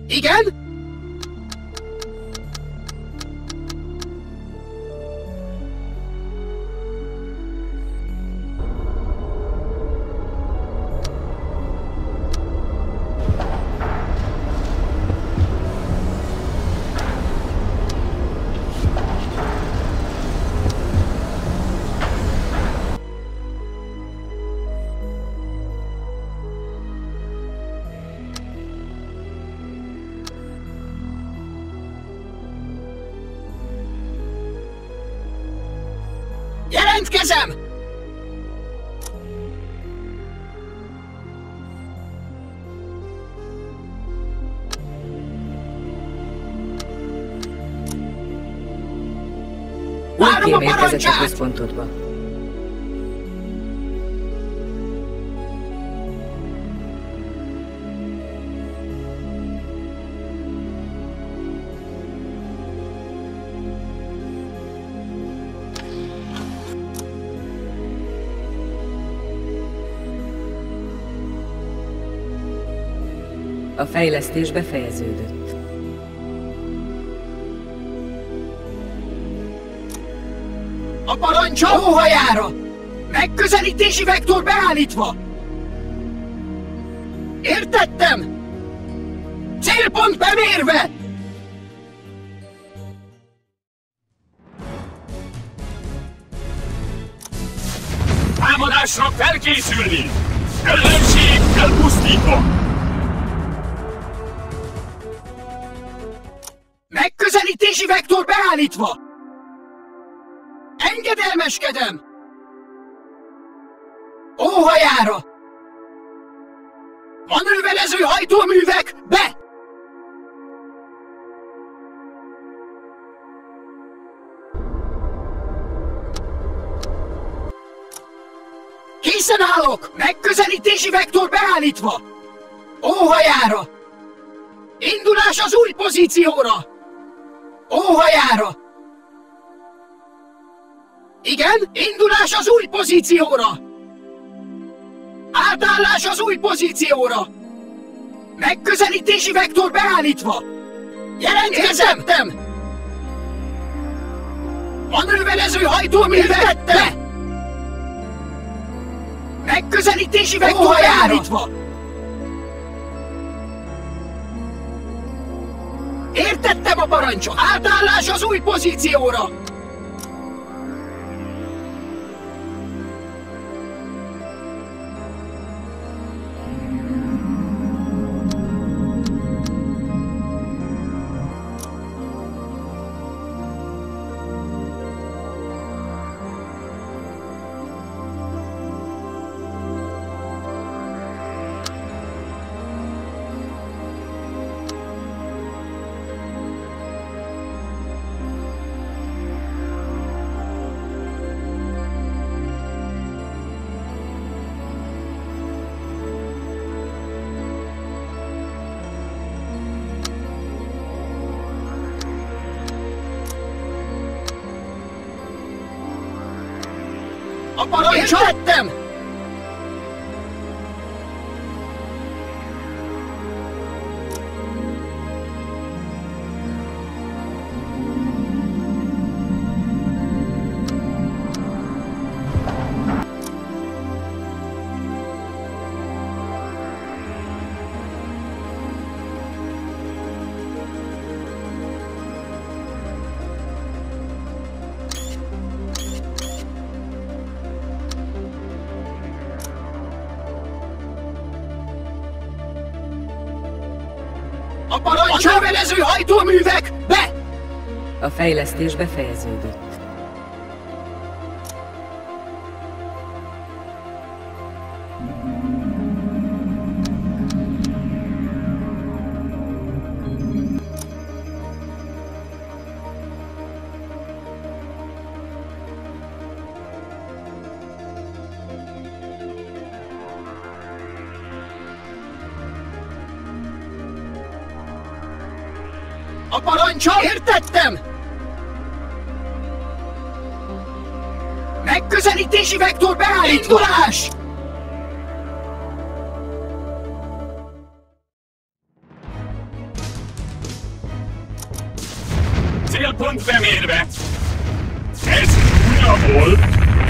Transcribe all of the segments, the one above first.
Igen? Jelentkezem! Várom a parancsát! A központodba. A fejlesztés befejeződött. A parancsa óhajára! Megközelítési vektor beállítva! Értettem! Célpont bemérve! Támadásra felkészülni! Ellenség elpusztítva! Megközelítési vektor beállítva! Engedelmeskedem! Óhajára! Manőverező hajtóművek be! Készen állok! Megközelítési vektor beállítva! Óhajára! Indulás az új pozícióra! Óhajára! Igen, indulás az új pozícióra! Átállás az új pozícióra! Megközelítési vektor beállítva! Jelentkezem! Manőverező hajtóművek be! Megközelítési vektor beállítva! Értettem a parancsot! Átállás az új pozícióra! A parancsot! Értettem! A manőverező hajtóművek be! A fejlesztés befejeződött. A parancsot! Értettem! Megközelítési vektor beállítva! Indulás! Célpont bemérve! Ez csúnya volt!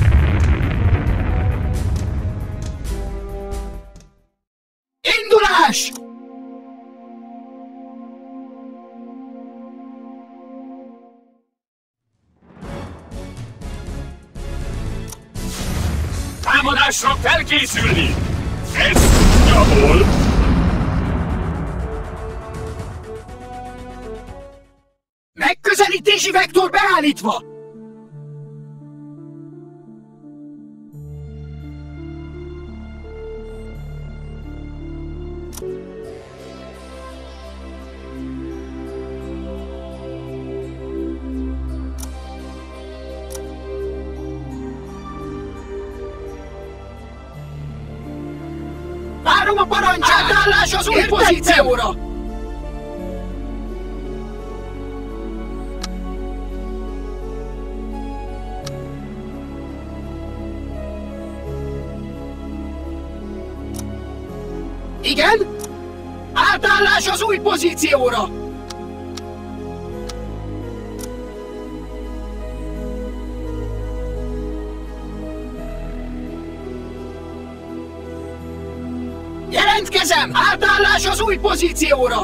Indulás! Támadásra felkészülni! Ez csúnya volt! Megközelítési vektor beállítva! Várom a parancsát! Átállás az új pozícióra! Igen? Átállás az új pozícióra! Jelentkezem! Átállás az új pozícióra!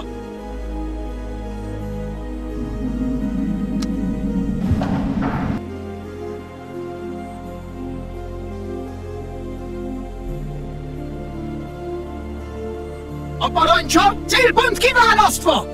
A parancsa célpont kiválasztva!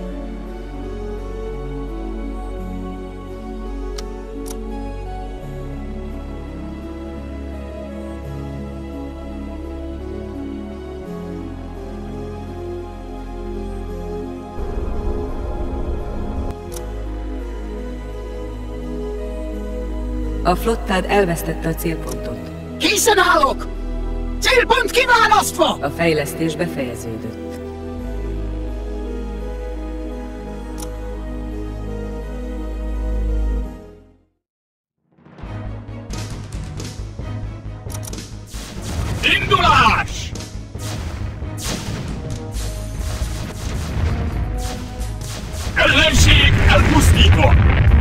A flottád elvesztette a célpontot. Készen állok! Célpont kiválasztva! A fejlesztés befejeződött. Indulás! Ellenség elpusztítva!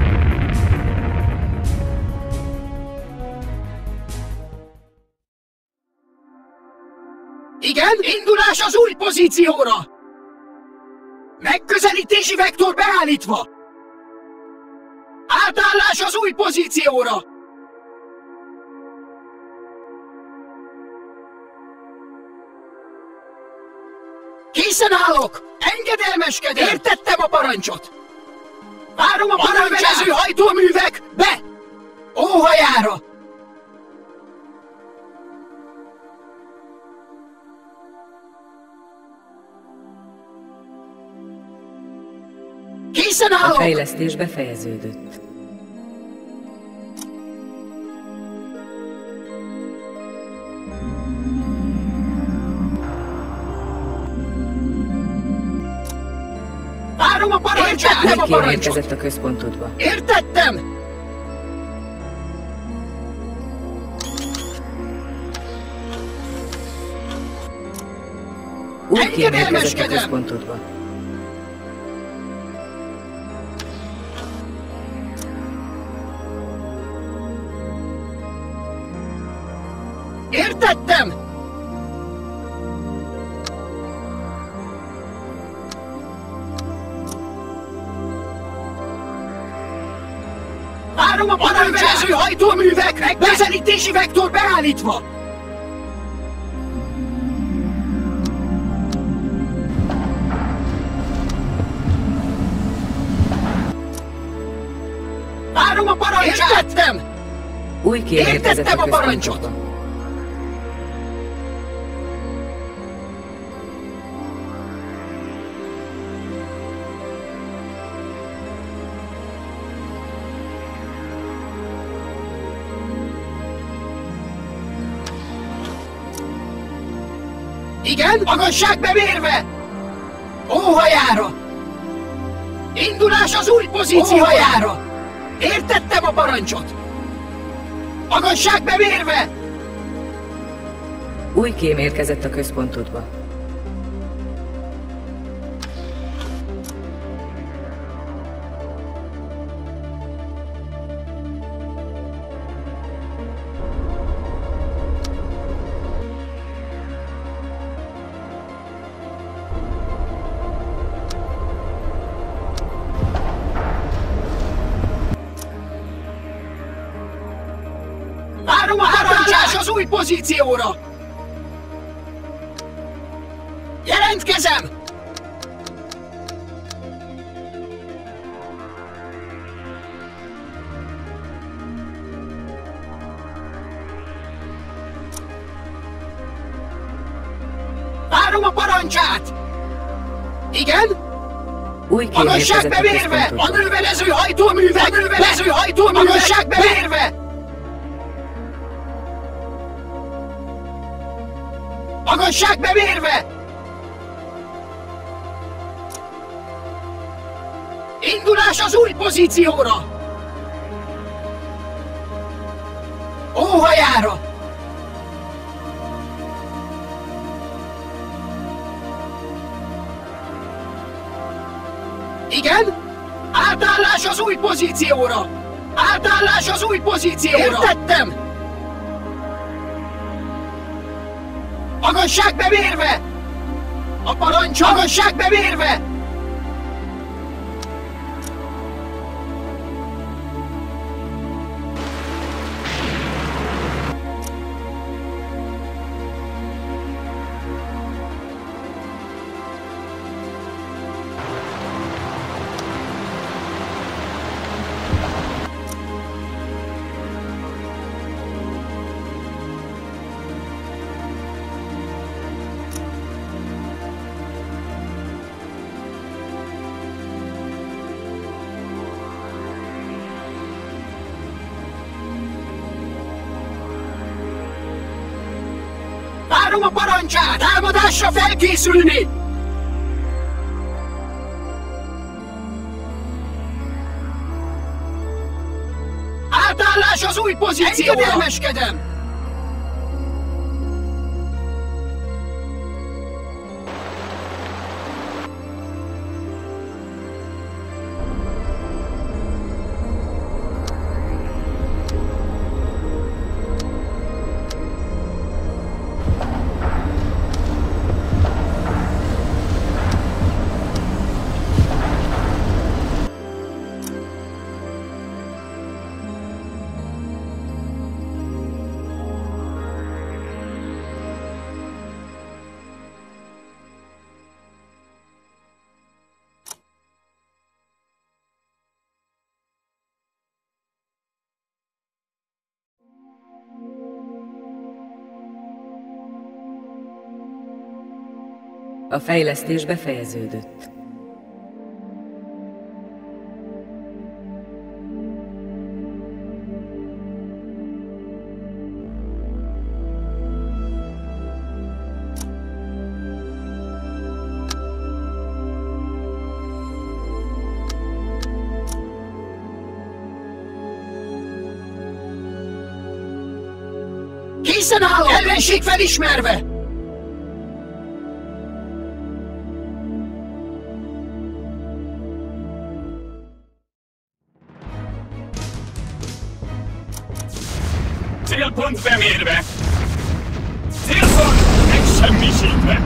Igen, indulás az új pozícióra! Megközelítési vektor beállítva! Átállás az új pozícióra! Készen állok! Engedelmeskedem! Értettem a parancsot! Várom a parancsát! Hajtóművek be! Óhajára! Készen A állok! fejlesztés befejeződött. Várom a parancsát! Értettem a Új kém parancsot! érkezett a központodba. Értettem! Új kém érkezett a Engedelmeskedem! központodba. Értettem! Várom a parancsát! Hajtóművek! Megközelítési vektor beállítva! Várom a parancsát! Értettem! Új kém érkezett Értettem a a parancsot! központodba. Igen? Magasság bemérve! Óhajára! Indulás az új pozícióra! Óhajára! Értettem a parancsot! Magasság bemérve! Új kém érkezett a központodba. az új pozícióra! Jelentkezem! Várom a parancsát! Igen? Új kiér Magasság érkezett a bevérve! központodba. Manőverező hajtóművek! Manőverező hajtóművek! Magasság bevérve! Magasság bevérve! Indulás az új pozícióra! Óhajára! Igen? Átállás az új pozícióra! Átállás az új pozícióra! Értettem! Magasság bevérve! A parancs magasság bevérve! Várom a parancsát! Támadásra felkészülni! Átállás az új pozícióra! Engedelmeskedem! A fejlesztés befejeződött. Készen állok! Ellenség felismerve! Célpont bemérve! Célpont megsemmisítve!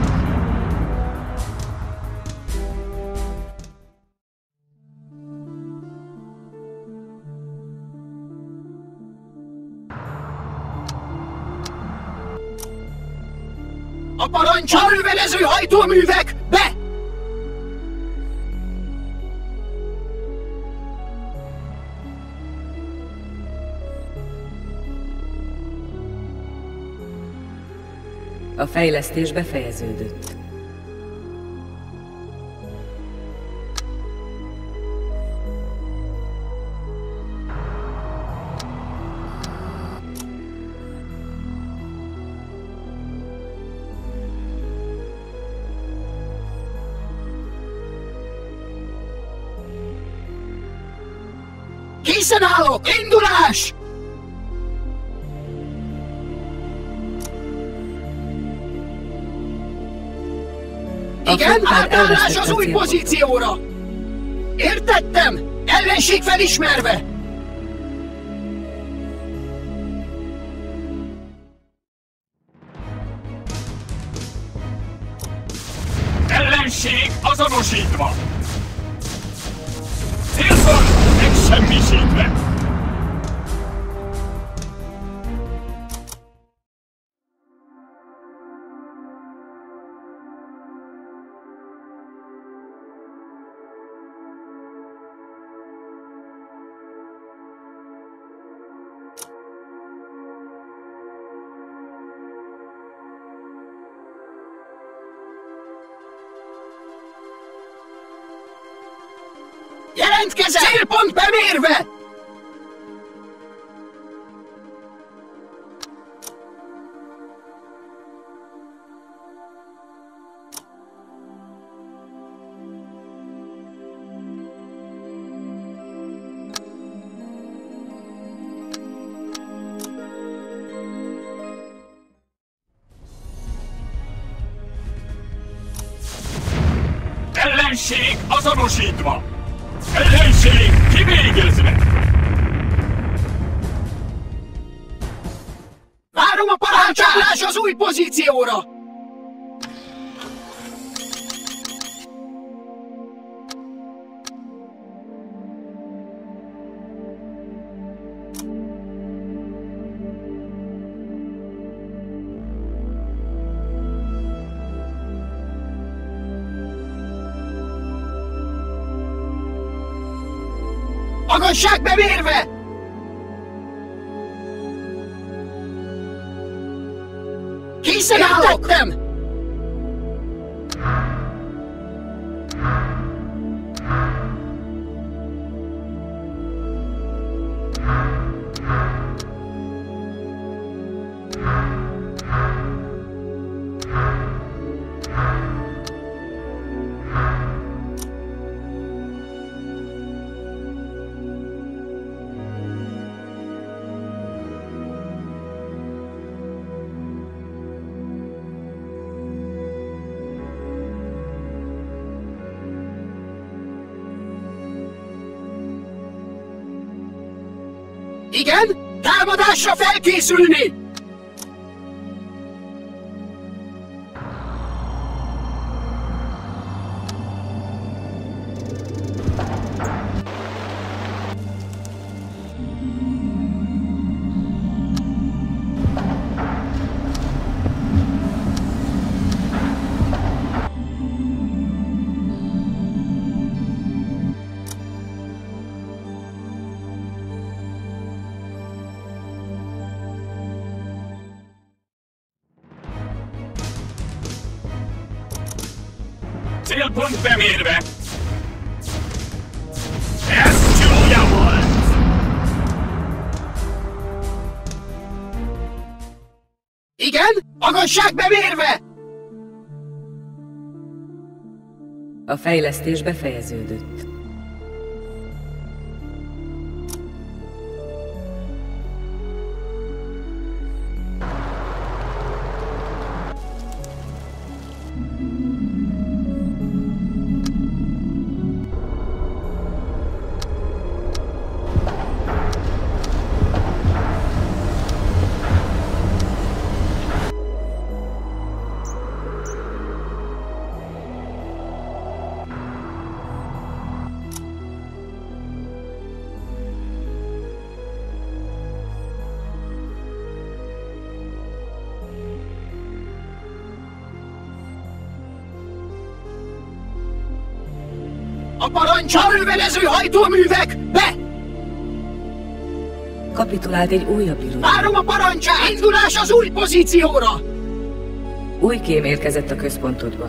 A parancs manőverező hajtóművek be! A fejlesztés befejeződött. Készen állok! Indulás! Igen, átállás az új pozícióra! Értettem! Ellenség felismerve! Ellenség azonosítva! Célpont megsemmisítve! Jelentkezem! Célpont bemérve! Ellenség azonosítva! Ellenség kivégezve! Várom a parancsálás az új pozícióra! Magasság bemérve! Készen állok! Igen? Támadásra felkészülni! Célpont bemérve! Ez csúlya volt! Igen? Magasság bemérve! A fejlesztés befejeződött. A parancs a művelező hajtóművek! Be! Kapitulált egy újabb iroda. Várom a parancsát! Indulás az új pozícióra! Új kém érkezett a központodba.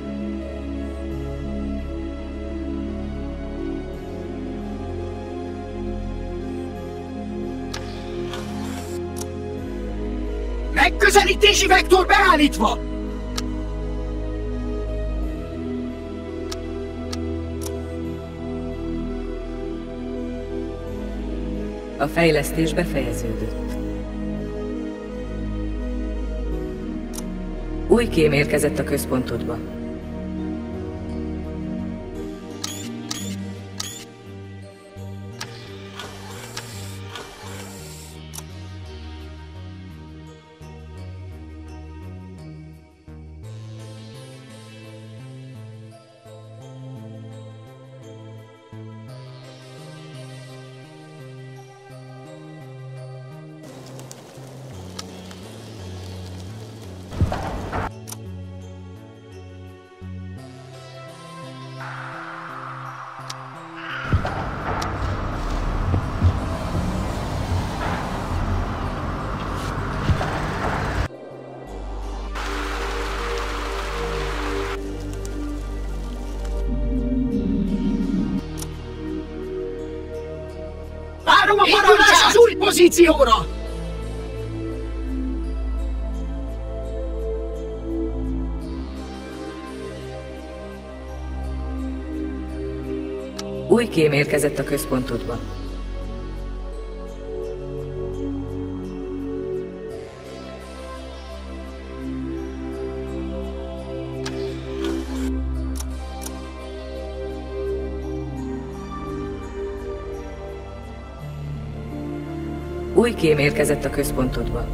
Megközelítési vektor beállítva! A fejlesztés befejeződött. Új kém érkezett a központodba. Átállás az új pozícióra! Új kém érkezett a központodba. Új kém érkezett a központodba.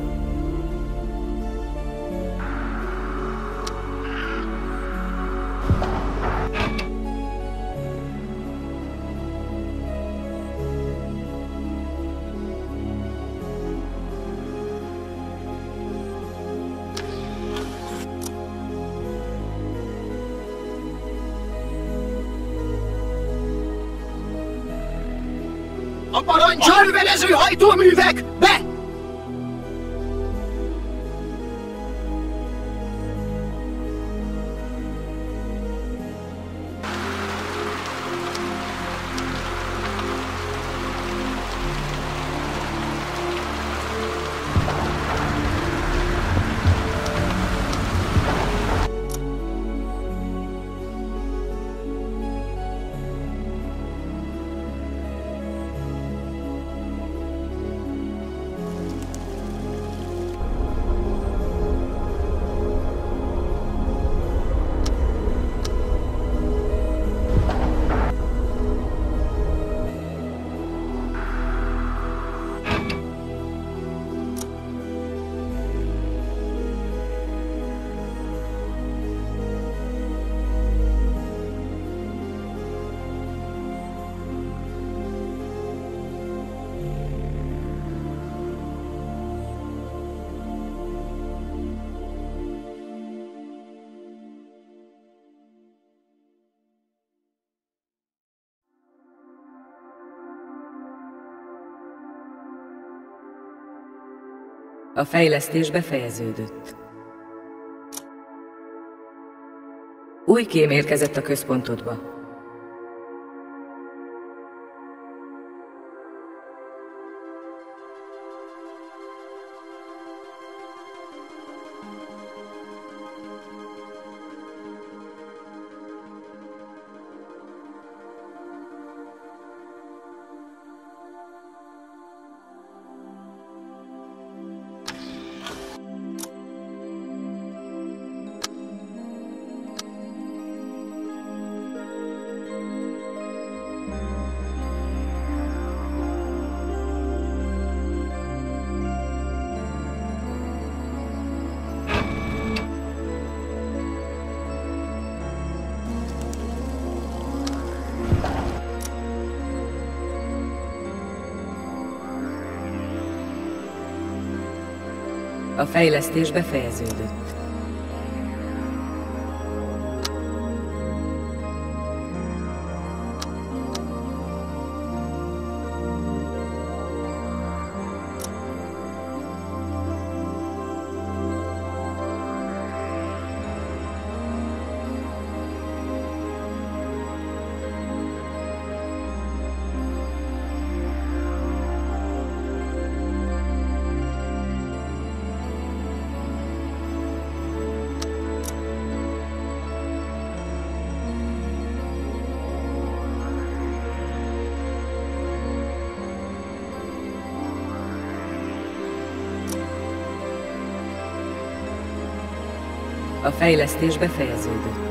A parancsarvelező hajtóművek be! A fejlesztés befejeződött. Új kém érkezett a központodba. A fejlesztés befejeződött. A fejlesztés befejeződött.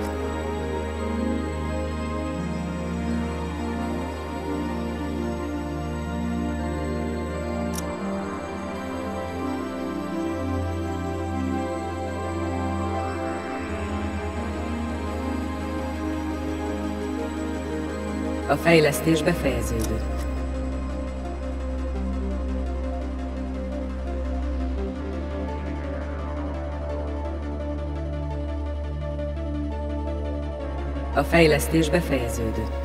A fejlesztés befejeződött. A fejlesztés befejeződött.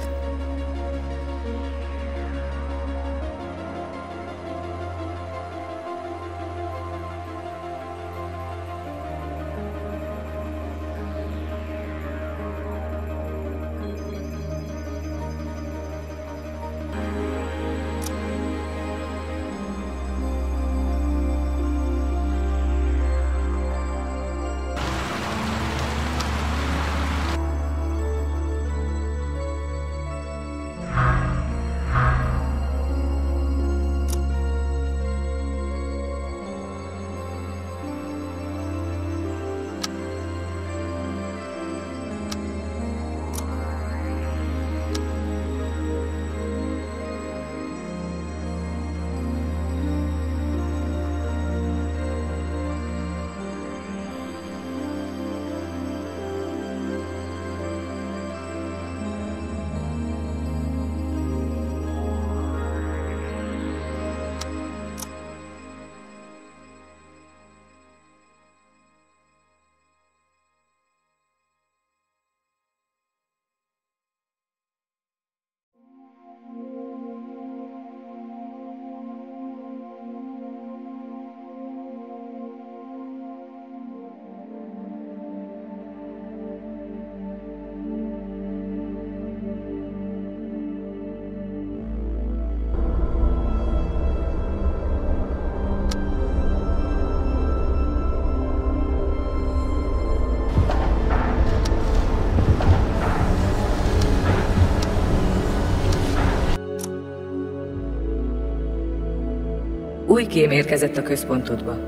Új kém érkezett a központodba.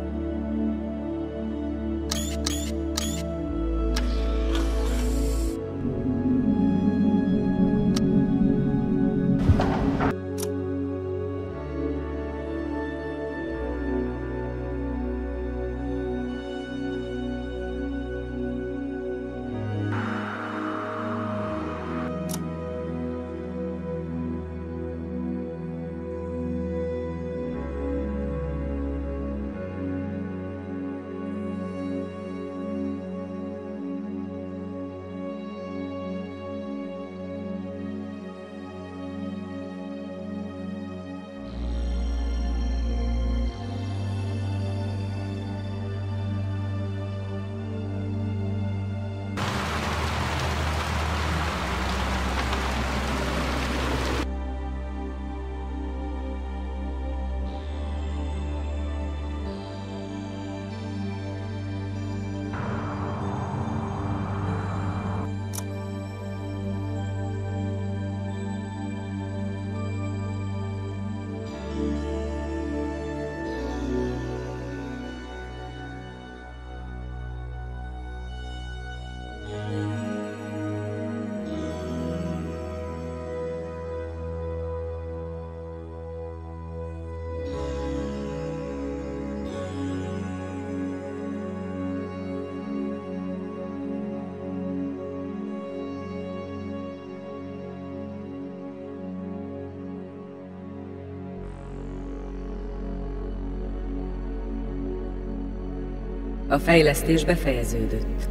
A fejlesztés befejeződött.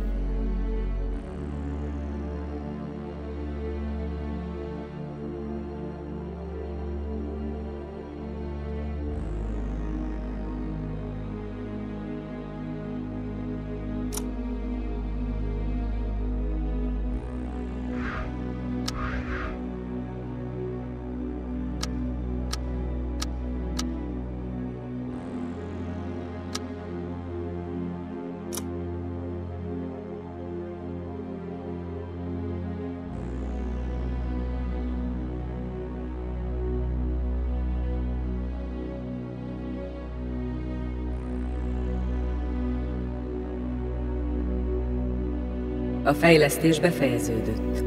A fejlesztés befejeződött.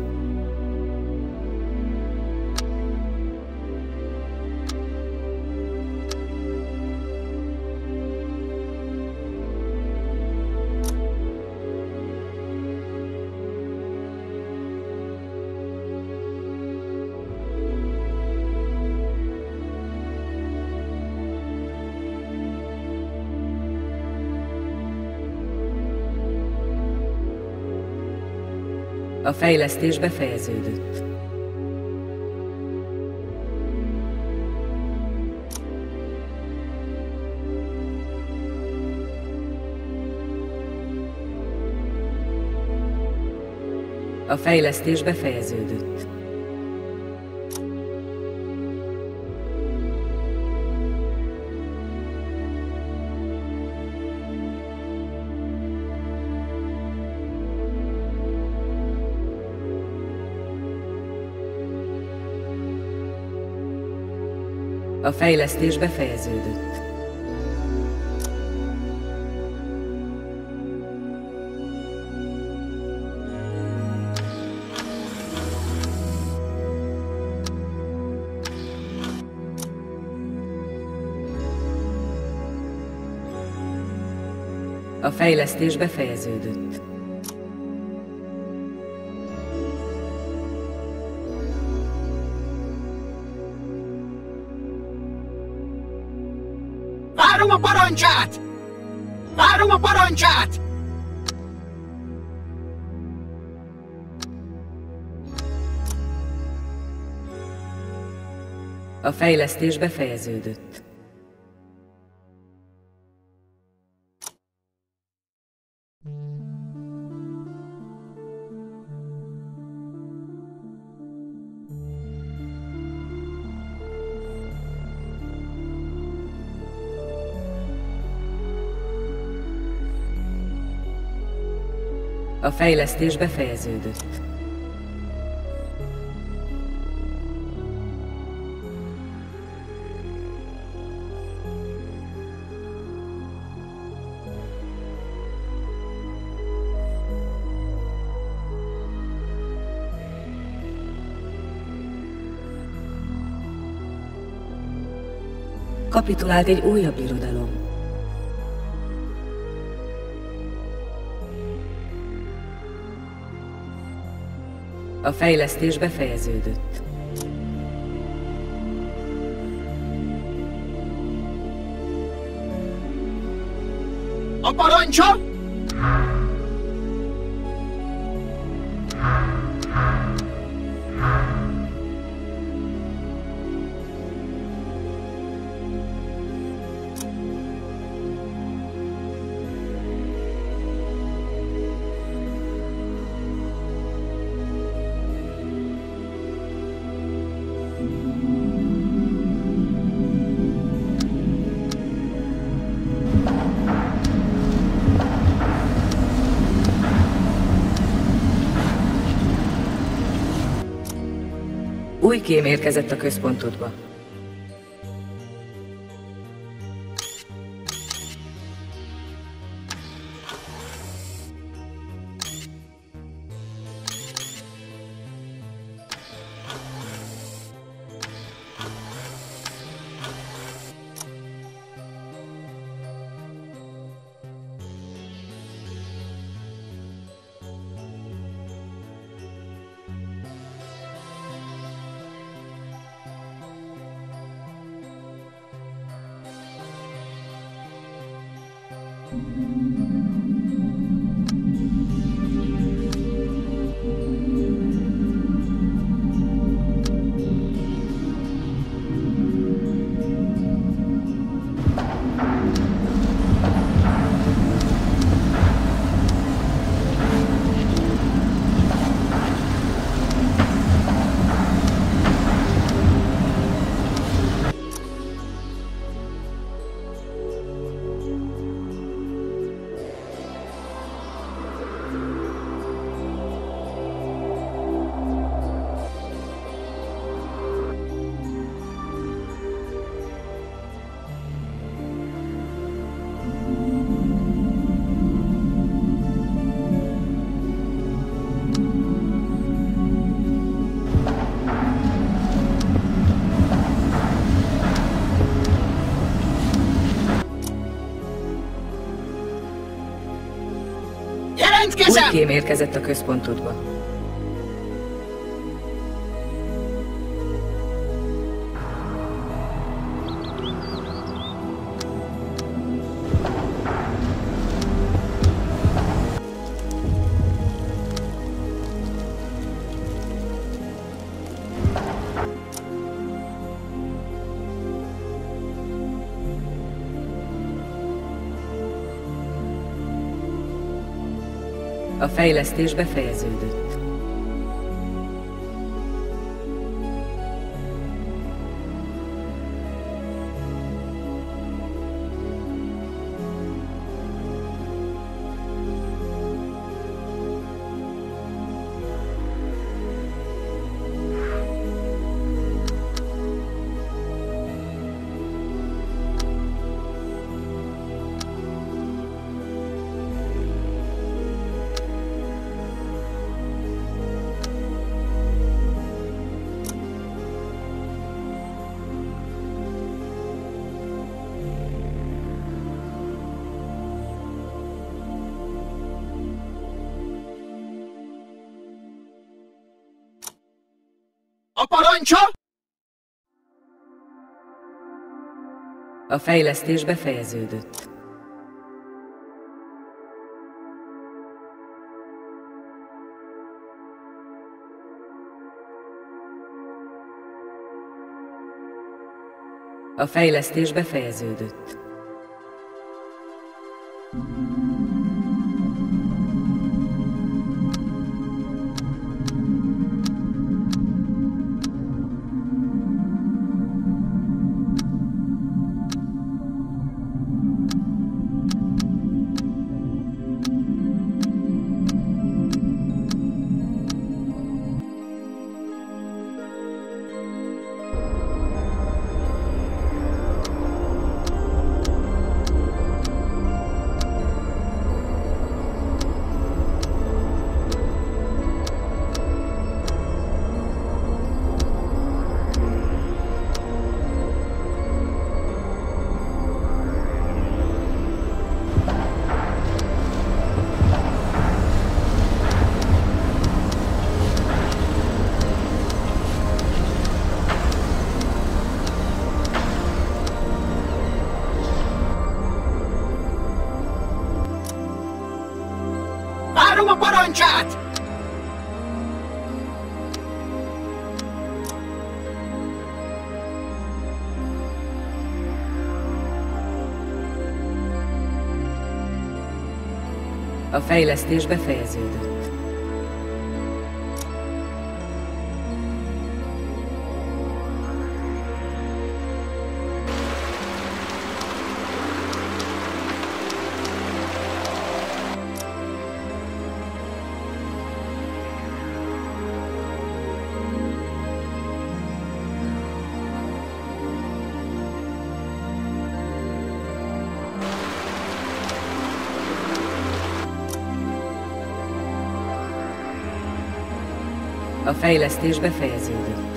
A fejlesztés befejeződött. A fejlesztés befejeződött. A fejlesztés befejeződött. A fejlesztés befejeződött. Várom a parancsát! Várom a parancsát! A fejlesztés befejeződött. A fejlesztés befejeződött. Kapitulált egy újabb irodalom. A fejlesztés befejeződött. A parancsa? Új kém érkezett a központodba. Új kém érkezett a központodba. A fejlesztés befejeződött. A parancsa? A fejlesztés befejeződött. A fejlesztés befejeződött. parancsát! A fejlesztés befejeződött. A fejlesztés befejeződött.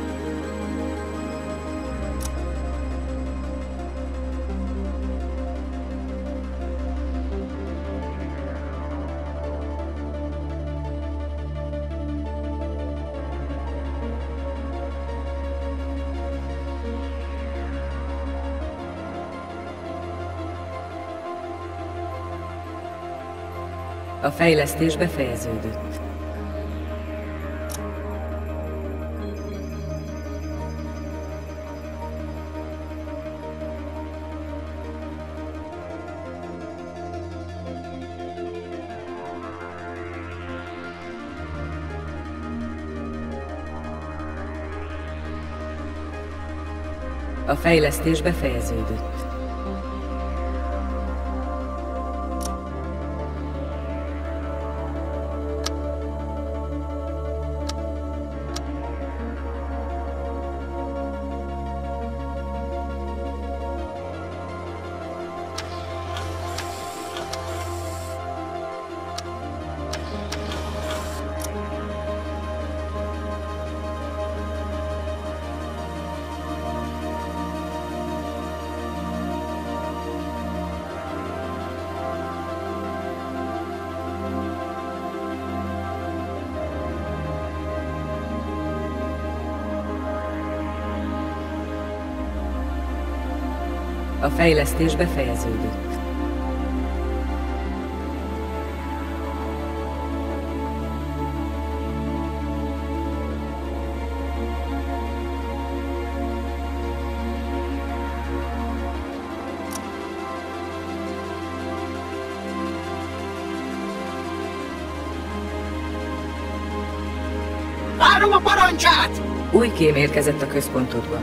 A fejlesztés befejeződött. A fejlesztés befejeződött. A fejlesztés befejeződött. Várom a parancsát! Új kém érkezett a központodba.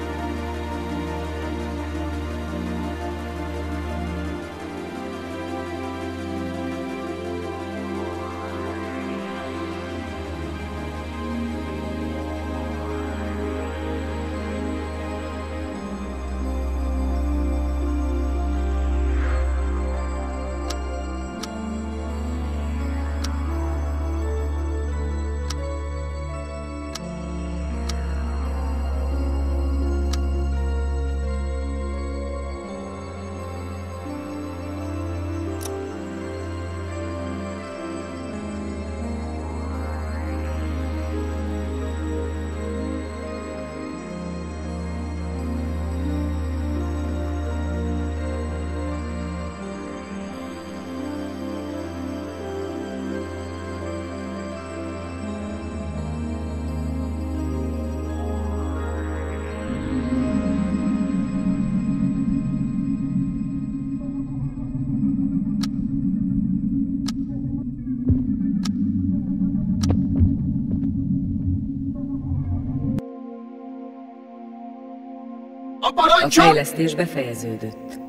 A A parancsa! fejlesztés befejeződött.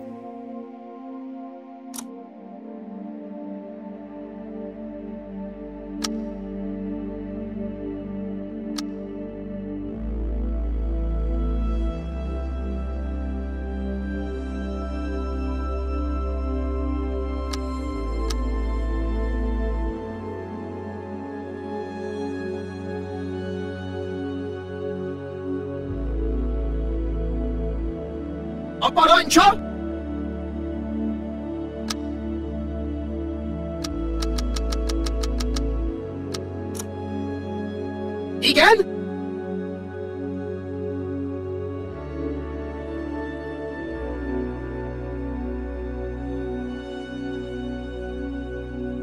A parancsa! Igen?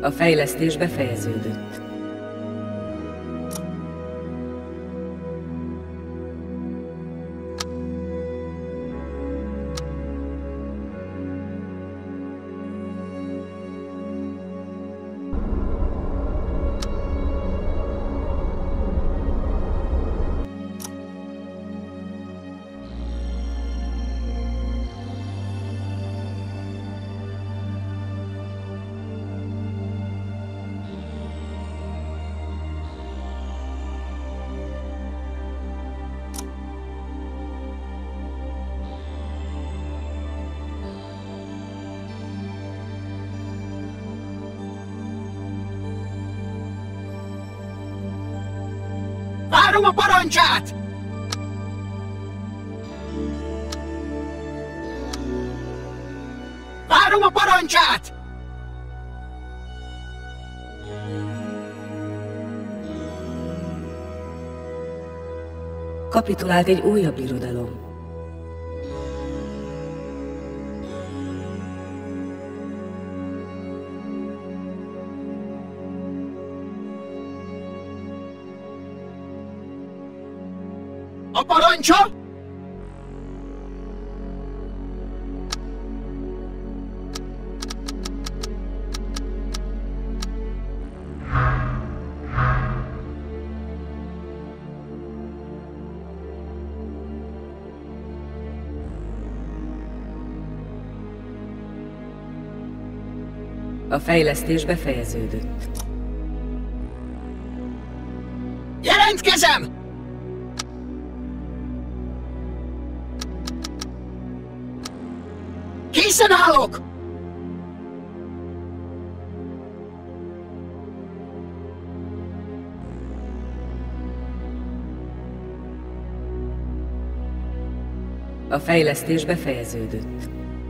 A fejlesztés befejeződött. Várom a parancsát! Várom a parancsát! Kapitulált egy újabb birodalom. A parancsa? A fejlesztés befejeződött. Jelentkezem! Készen állok! A fejlesztés befejeződött.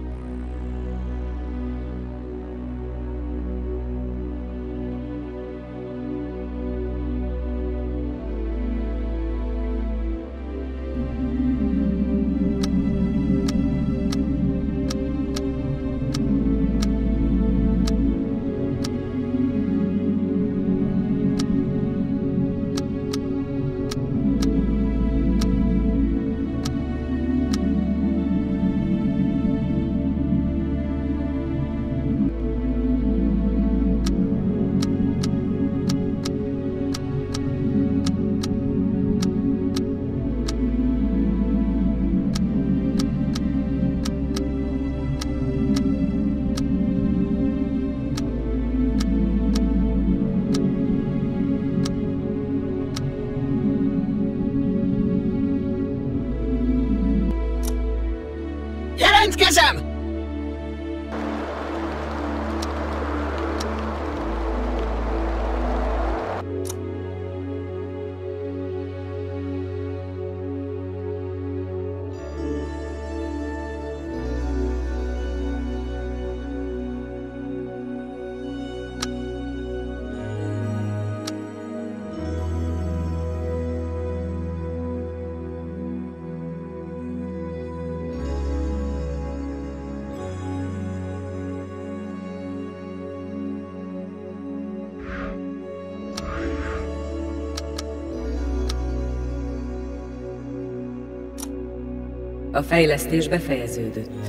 Jelentkezem! A fejlesztés befejeződött.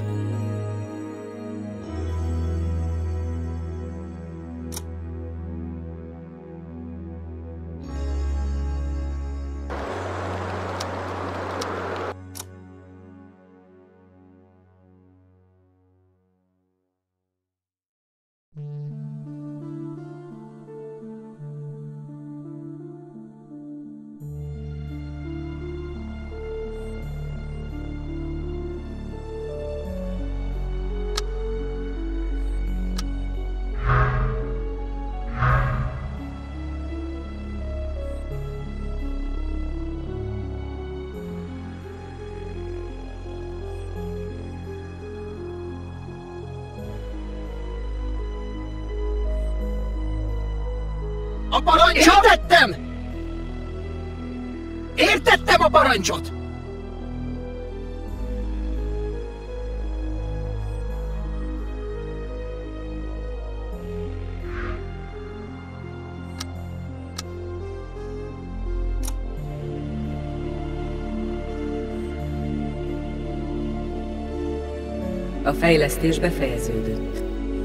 A parancsot! Értettem! Értettem a parancsot! A fejlesztés befejeződött.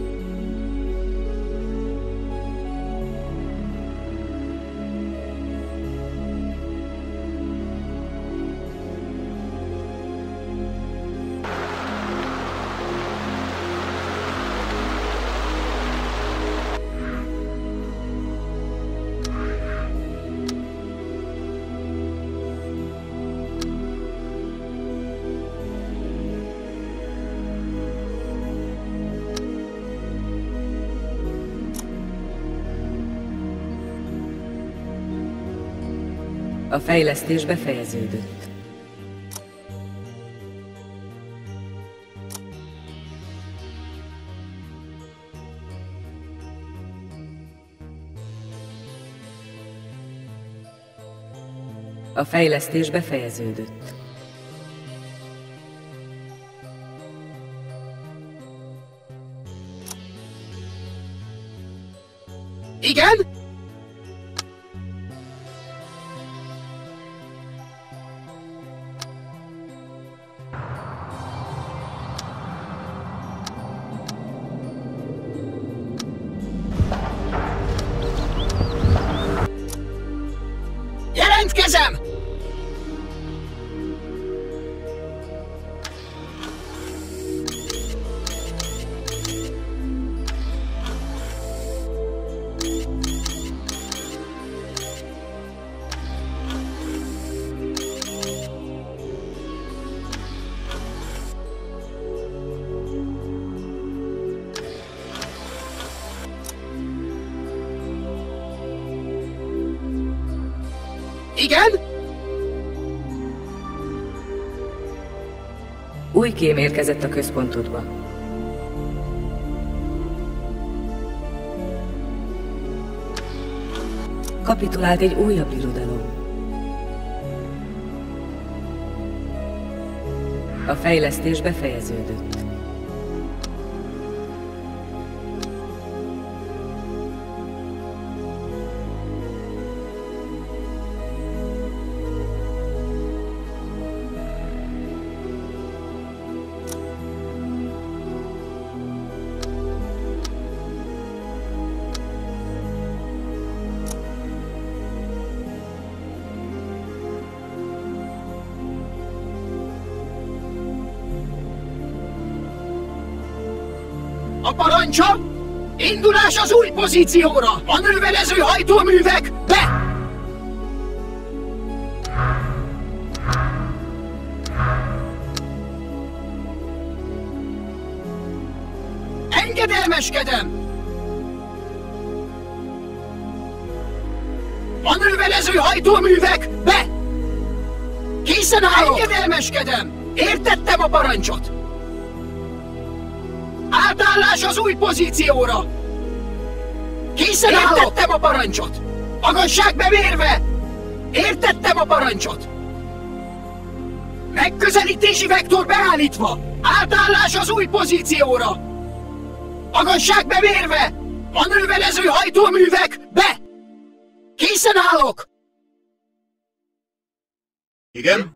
A fejlesztés befejeződött. A fejlesztés befejeződött. Igen? Jelentkezem! Igen? Új kém érkezett a központodba. Kapitulált egy újabb irodalom. A fejlesztés befejeződött. A parancsa! Indulás az új pozícióra! Manőverező hajtóművek, be! Engedelmeskedem! Manőverező hajtóművek, be! Készen állok! Engedelmeskedem! Értettem a parancsot! Átállás az új pozícióra! Készen állok! Értettem a parancsot! Magasság bemérve! Értettem a parancsot! Megközelítési vektor beállítva! Átállás az új pozícióra! Magasság bemérve! Manőverező hajtóművek, be! Készen állok! Igen?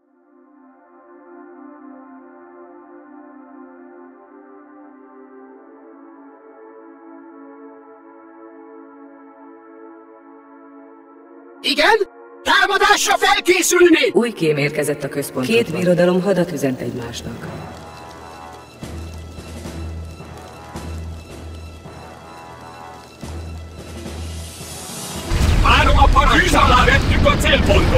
Igen? Támadásra felkészülni! Új kém érkezett a központodba. Két birodalom hadat üzent egymásnak. Várom a parancsot! Tűz alá vettük a célpontot!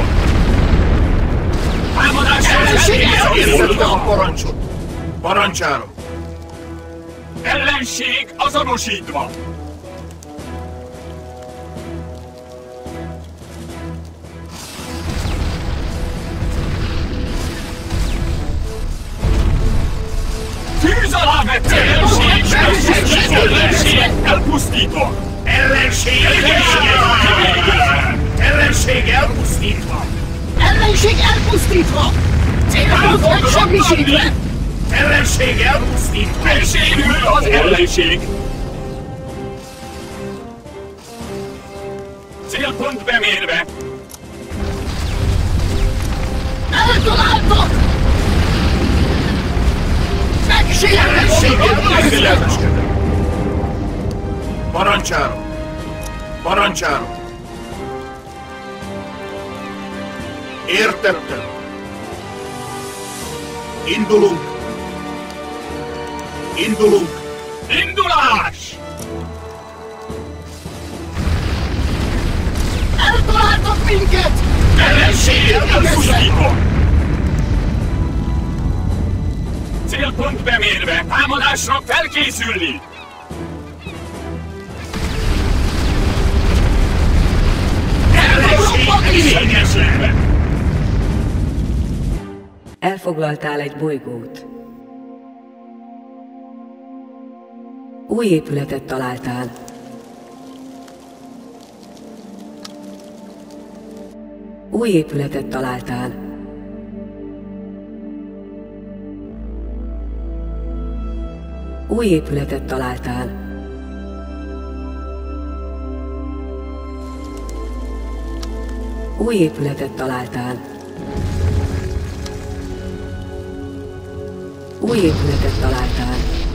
Támadásra Ellenséget a parancsot! Parancsára! Ellenség azonosítva! Tűz alá vett ellenség elpusztítva! Ellenség elpusztítva! Ellenség elpusztítva! Célpont megsemmisítve! Ellenség elpusztítva! Megsérül az ellenség! Célpont bemérve! Eltaláltak! Engedelmeskedem! Parancsárom! Parancsárom! Értettem! Indulunk! Indulunk! Indulás! Eltaláltak minket! Ellenséget elpusztítom! Célpont bemérve, támadásra felkészülni! Ellenség érvényesülve! Elfoglaltál egy bolygót. Új épületet találtál. Új épületet találtál. Új épületet találtál. Új épületet találtál. Új épületet találtál.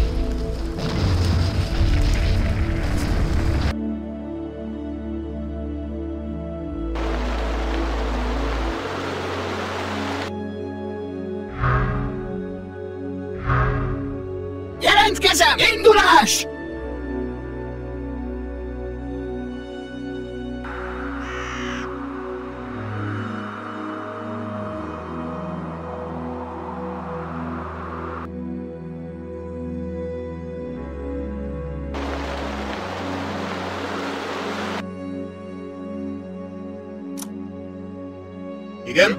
Jelentkezem! Indulás! Igen?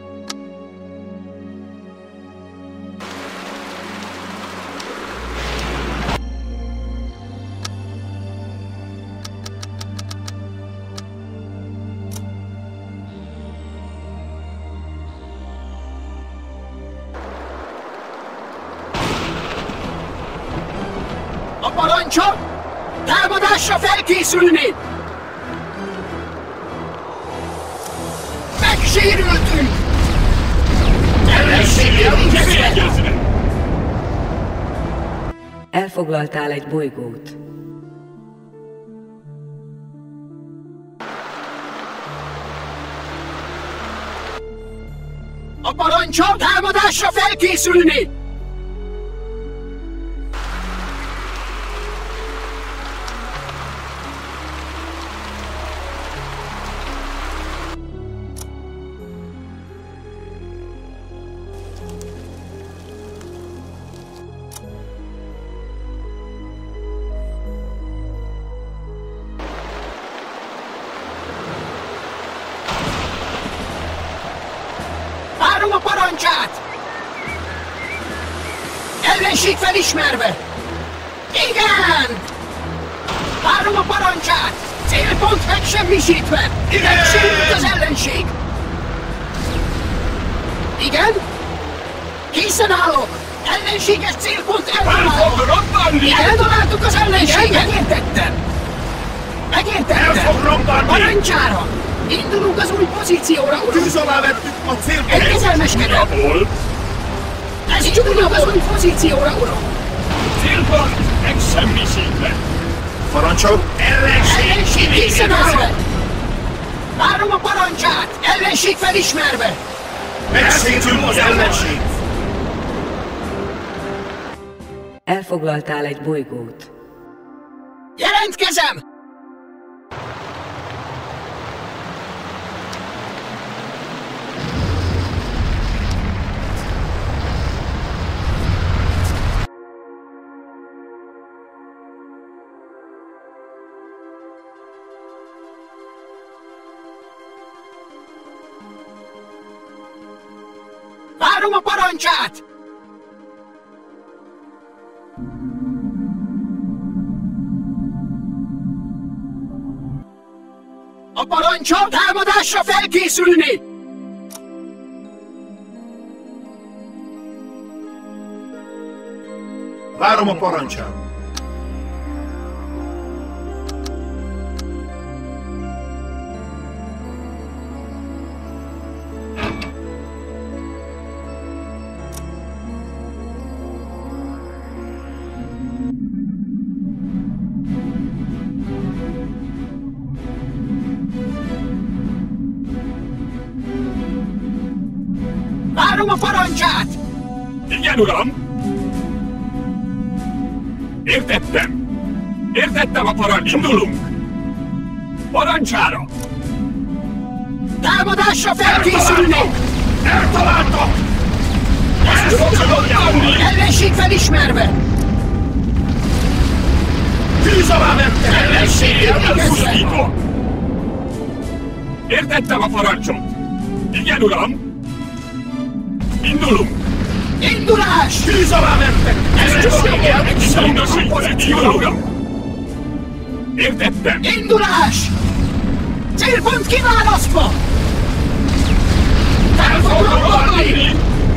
A parancsa! Támadásra felkészülni! Megsérültünk! Ellenséggel kifényezve! Elfoglaltál egy bolygót. A parancsa! Támadásra felkészülni! Várom a parancsát! Ellenség felismerve! Igen! Várom a parancsát! Célpont megsemmisítve! Megsérült az ellenség! Igen? Készen állok! Ellenséges célpont El fog eltalálva! robbanni! Eltaláltuk az ellenséget! Megértettem! El Megértettem! fog robbanni! Parancsára! Indulunk az új pozícióra, uram! Tűz alá vettük a célpontot! Engedelmeskedem! Hol? Ez indulunk az új pozícióra, uram! Célpont megsemmisítve! Parancsol! Ellenség Ellenség készen kivégezve! állva! Várom a parancsát! Ellenség felismerve! Megsérül az ellenség! Elfoglaltál egy bolygót. Jelentkezem! Várom a parancsát! A parancsa! Támadásra felkészülni! Várom a parancsát! parancsát! Igen, uram! Értettem! Értettem a parancsot! Indulunk! Parancsára! Támadásra felkészülni! Eltaláltak! Ezt fogod járni! Ellenség felismerve! Tűz alá vettem! Ellenséggel Elpusztítom! Értettem a parancsot! Igen, uram! Indulunk! Indulás! Tűz alá vettek! Ellenséggel megszabadítva, uram! Értettem! Indulás! Célpont kiválasztva! Elfoglalni!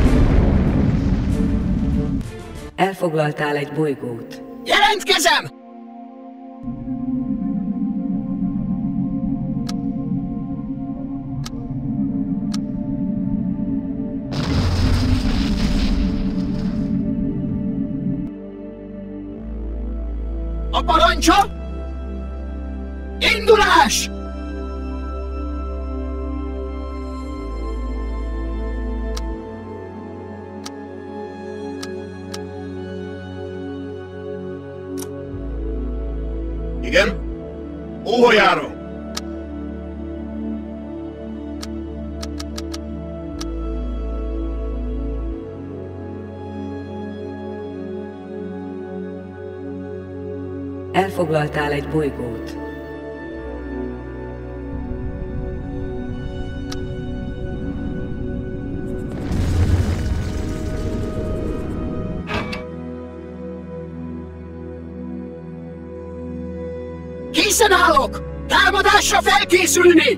Elfoglaltál egy bolygót. Jelentkezem! A parancsa? Indulás! Igen? Hova járok? Elfoglaltál egy bolygót. Készen állok! Támadásra felkészülni!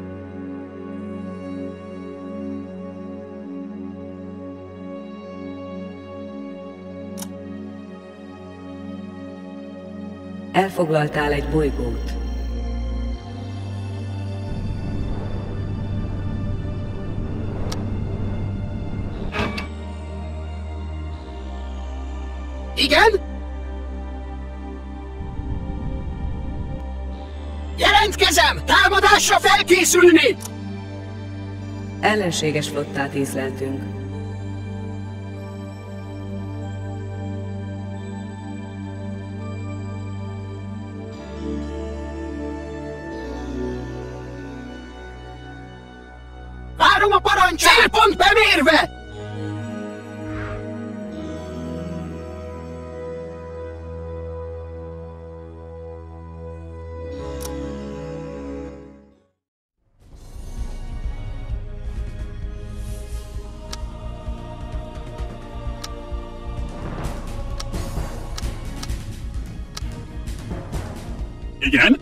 Elfoglaltál egy bolygót. Igen? Jelentkezem! Támadásra felkészülni! Ellenséges flottát észleltünk. Várom a parancsát! Célpont bemérve! Igen?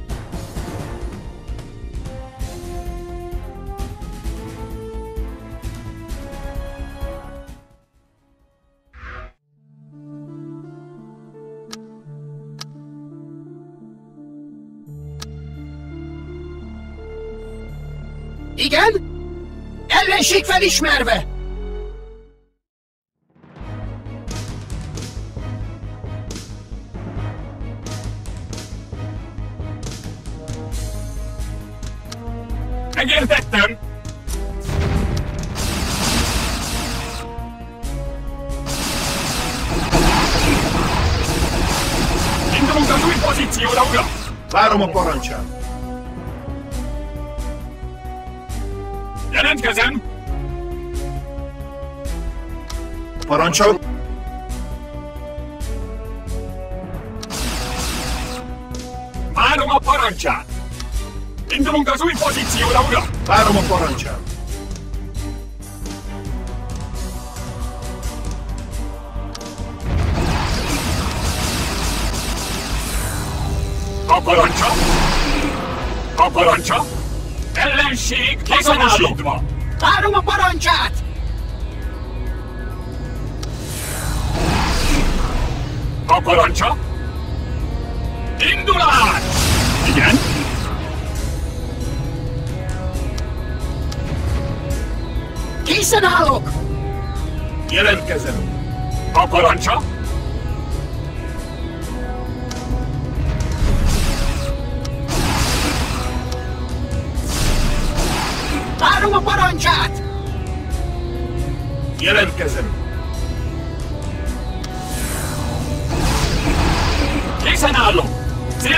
Igen? Ellenség felismerve! Megértettem! Indulunk az új pozícióra, uram! Várom a parancsát! Jelentkezem! Parancsol! Várom a parancsát! Indulunk az új pozícióra, uram! Várom a parancsát! A parancsa! A parancsa! Ellenség azonosítva! Várom a parancsát! A parancsa! Indulás! Igen? Készen állok! Jelentkezem! A parancsa! Várom a parancsát! Jelentkezem!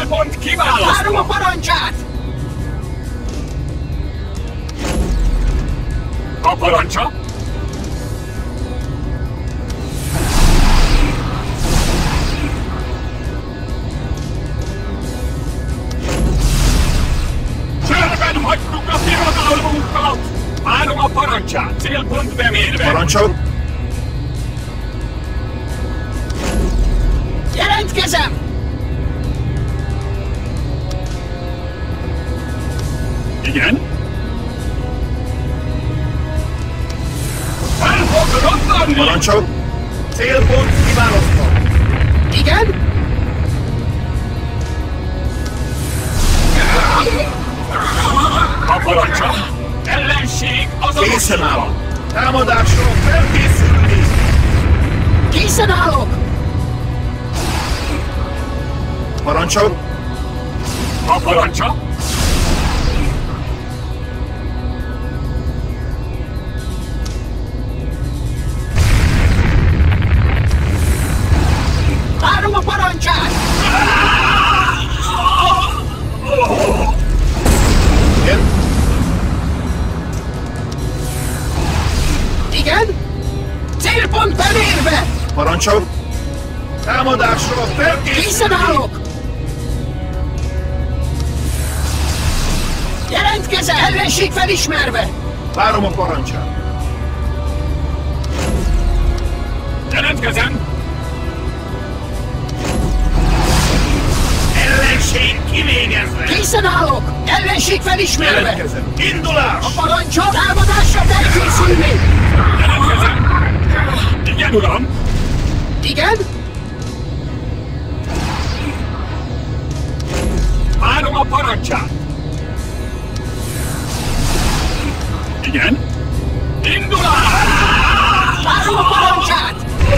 Célpont kiválasztva! Várom a parancsát! A parancsa? Csörben hagytuk a birodalmunkat! Várom a parancsát, célpont bemérve! Parancsol! Jelentkezem! Igen? El fog robbanni! Parancsol! Célpont kiválasztva! Igen? A parancsa! Ellenség az Készen áll! Támadásra felkészülni! Készen állok! Parancsol! A parancsa? Várom a parancsát! Igen? Igen? Célpont bemérve! Parancsol! Támadásra felkészülni! Készen állok! Jelentkezem! Ellenség felismerve! Várom a parancsát! Jelentkezem! Ellenség kivégezve! Készen állok! Ellenség felismerve! Jelentkezem! Indulás! A parancsa támadásra felkészülni! Jelentkezem! Igen, uram! Igen? Várom a parancsát! Igen? Indulás! Várom a parancsát!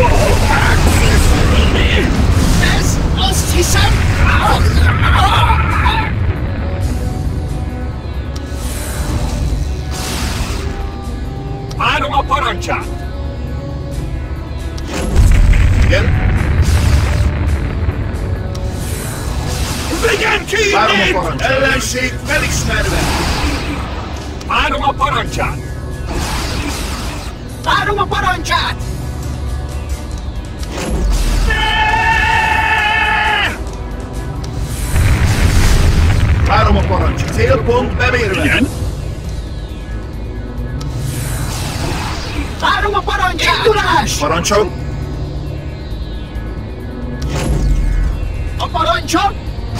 Ez azt hiszem... Várom a parancsát! Igen? Vigyen ki! Várom a parancsát! Ellenség felismerve! Várom a parancsát! Várom a parancsát! Várom a parancsát! Célpont bemérve! Igen? Várom a parancsát! Indulás! Parancsol! A parancsa?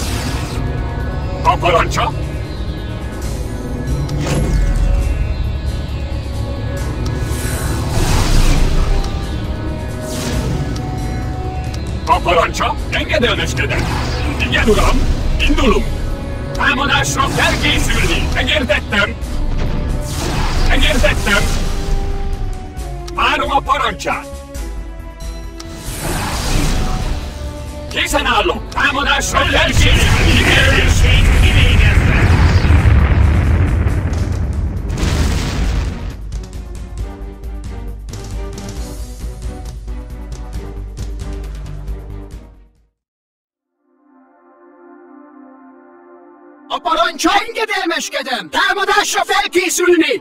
A parancsa? A parancsa? Engedelmeskedem! Igen, uram! Indulunk! Támadásra felkészülni! Megértettem! Megértettem! Várom a parancsát! Készen állok! Támadásra felkészülni! Ellenség kivégezve! A parancsa? Engedelmeskedem! Támadásra felkészülni!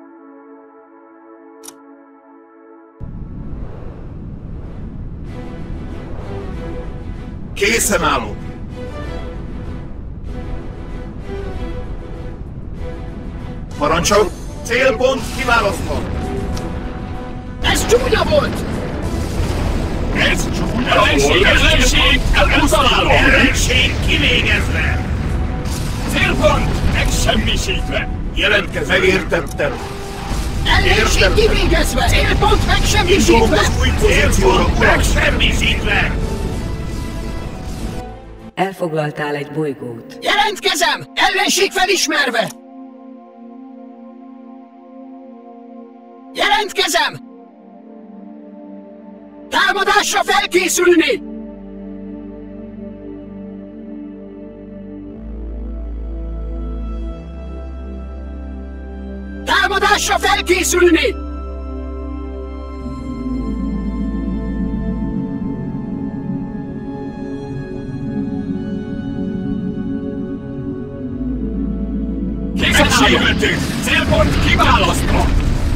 Készen állok! Parancsol! Célpont kiválasztva! Ez csúnya volt! Ez csúnya! Ellenség! Elpusztálom! Ellenség kivégezve! Célpont megsemmisítve! Jelentkezz! Megértettem! Ellenség Értem. kivégezve! Célpont Indulunk megsemmisítve! az új pozícióra! Megsemmisítve! Elfoglaltál egy bolygót. Jelentkezem! Ellenség felismerve! Jelentkezem! Támadásra felkészülni! Támadásra felkészülni! Megsérültünk! Célpont kiválasztva!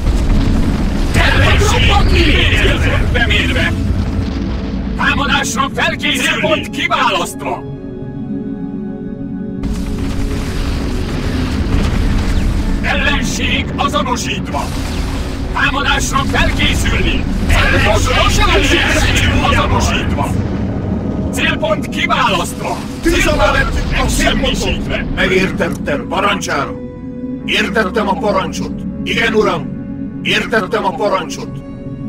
Célpont bemérve! Támadásra felkészülni! Célpont kiválasztva! Ellenség azonosítva! Támadásra felkészülni! Ellenség azonosítva! Célpont kiválasztva! Tűz alá vettük a célpontot! Megértettem, parancsárom! Értettem a parancsot! Igen, uram! Értettem a parancsot!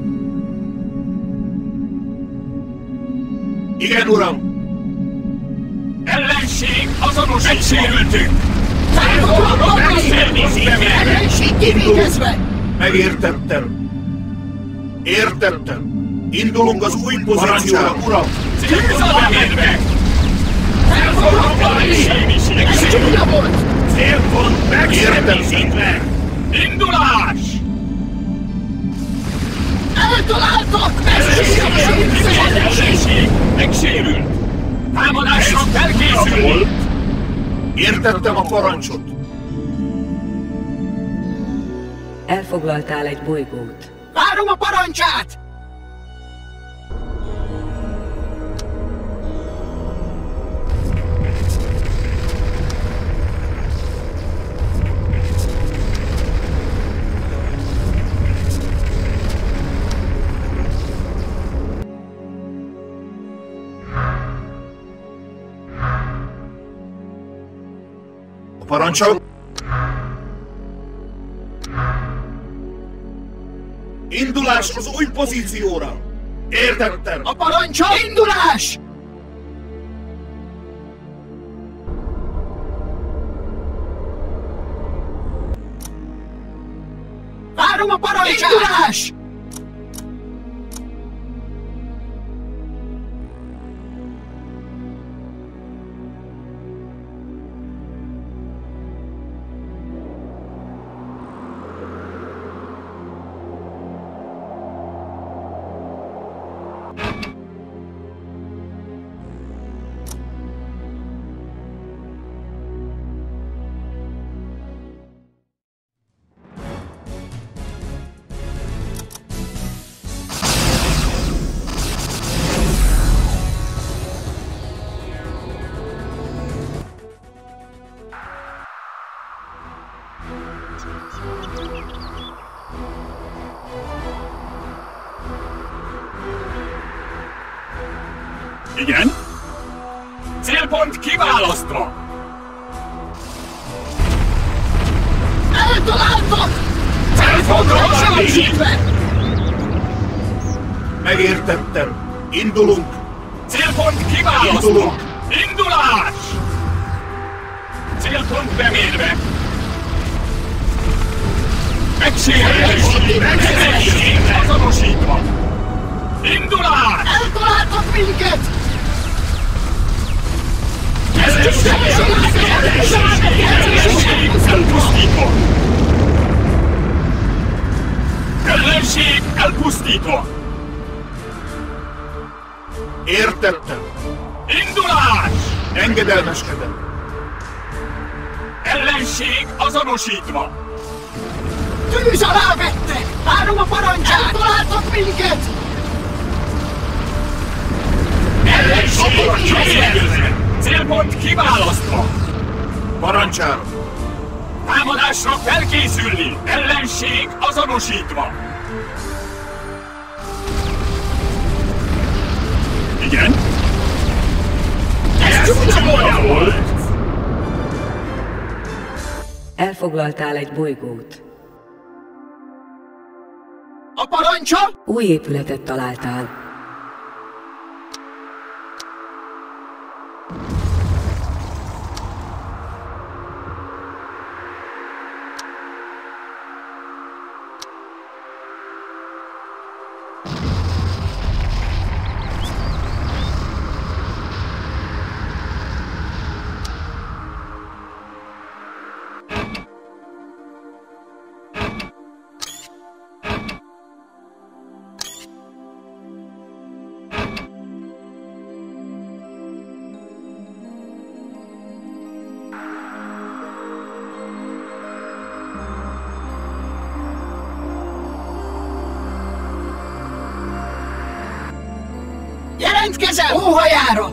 Igen, uram! Ellenség azonosítva! Megsérültünk! Ellenség kivégezve! Megértettem! Értettem! Indulunk az új pozícióra, uram! Célpont bemérve! Ez csúnya volt! Célpont megsemmisítve! Indulás! Eltaláltak! Ellenség megsérült! Támadásra felkészülni! Értettem a parancsot! Elfoglaltál egy bolygót. Várom a parancsát! Parancsol! Indulás az új pozícióra! Értettem! A parancsa indulás! Várom a parancsát! Indulás! Igen? Célpont kiválasztva! Eltaláltak! Célpont azonosítve! Megértettem! Indulunk! Célpont kiválasztva! Indulunk! Indulás! Célpont bemérve! Megsérülés! Ellenség azonosítva! Indulás! Eltaláltak minket! Ellenség elpusztítva! Ellenség elpusztítva! Értettem! Indulás! Engedelmeskedem! Ellenség azonosítva! Tűz alá vettek! Várom a parancsát! Eltaláltak minket! Ellenség kivégelve! Célpont kiválasztva! Parancsárom! Támadásra felkészülni! Ellenség azonosítva! Igen? Ez csúnya volt! Elfoglaltál egy bolygót. A parancsa? Új épületet találtál. célra!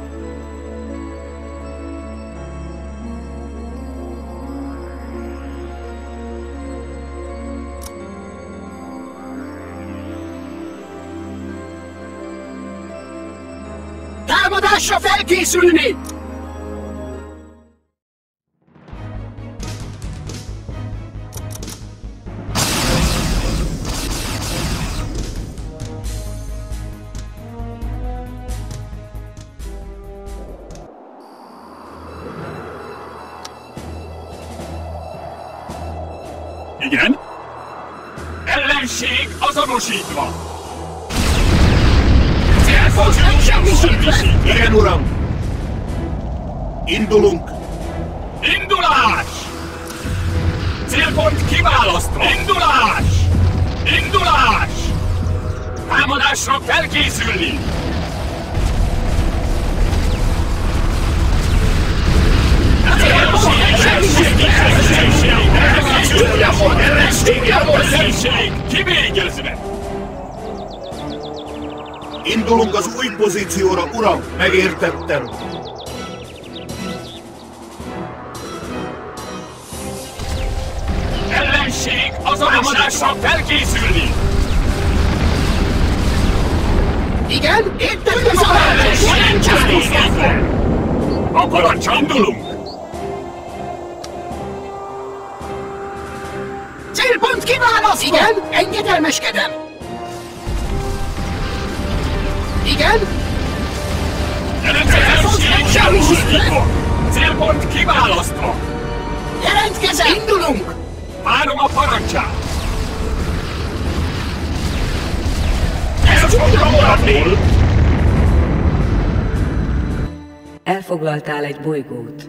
Támadásra felkészülni! Igen? Ellenség azonosítva! Igen, uram! Indulunk! Indulás! Célpont kiválasztva! Indulás! Indulás! Támadásra felkészülni! Ellenség kivégezve! Indulunk az új pozícióra, uram! Megértettem! Ellenség azonosításra felkészülni! Igen, értettem a parancsot! A parancsra indulunk! Célpont kiválasztva! Igen, engedelmeskedem! Igen? Célpont kiválasztva! Jelentkezem! Indulunk! Várom a parancsát! Ez fogja maradni! Elfoglaltál egy bolygót.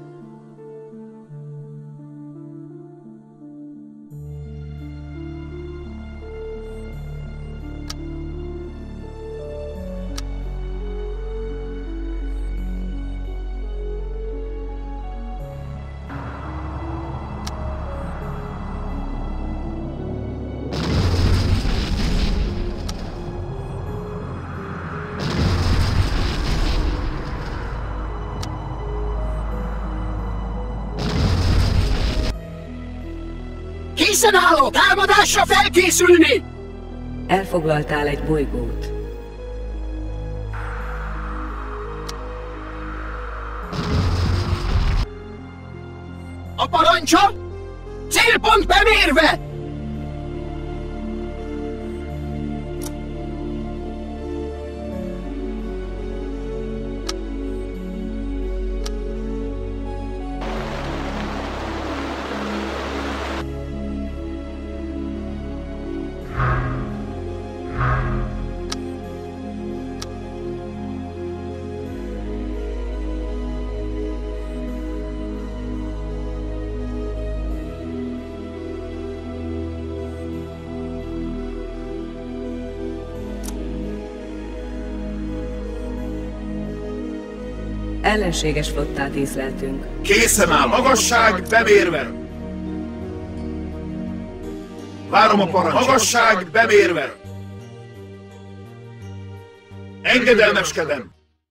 Készen állok! Támadásra felkészülni! Elfoglaltál egy bolygót. A parancsa? Célpont bemérve! Ellenséges flottát észleltünk. Készen áll, magasság bemérve! Várom a parancsot! Magasság bemérve! Engedelmeskedem!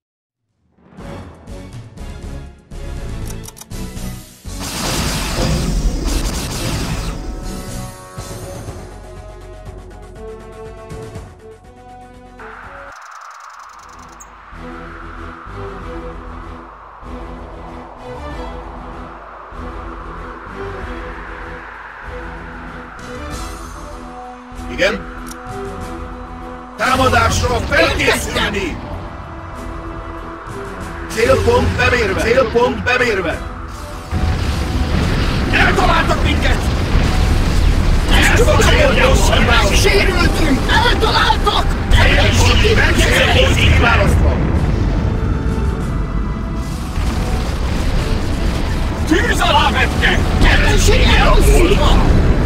Igen? Támadásra felkészülni! Célpont bemérve! Célpont bemérve! Eltaláltak minket! Sérültünk! Eltaláltak! Célpont kiválasztva! Tűz alá vettek! Ellenség elpusztítva!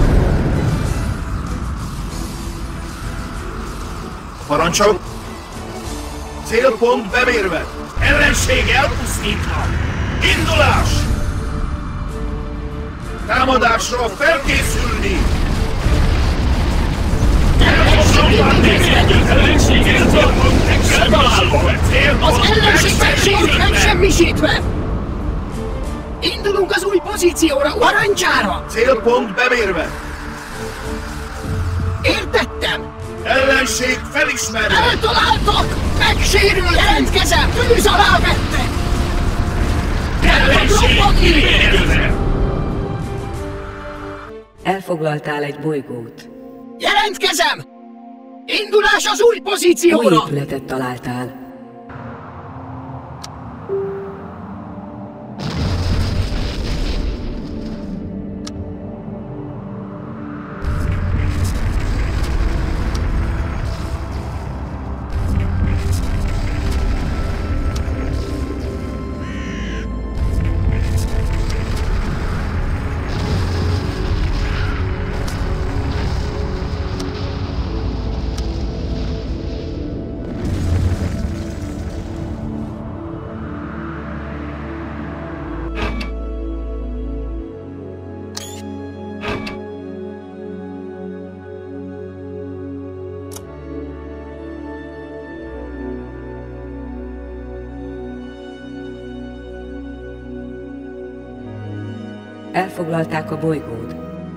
Parancsok! Célpont bemérve! Ellenség elpusztítva! Indulás! Támadásra felkészülni! Ellenség elpusztítva! Az ellenség megsemmisítve! Indulunk az új pozícióra, parancsára! Célpont bemérve! Értettem! Ellenség felismerve! Eltaláltak! Megsérül, jelentkezem! Tűz alá vettek! Elfoglaltál egy bolygót. Jelentkezem! Indulás az új Új pozícióra! épületet találtál. Elfoglalták a bolygót.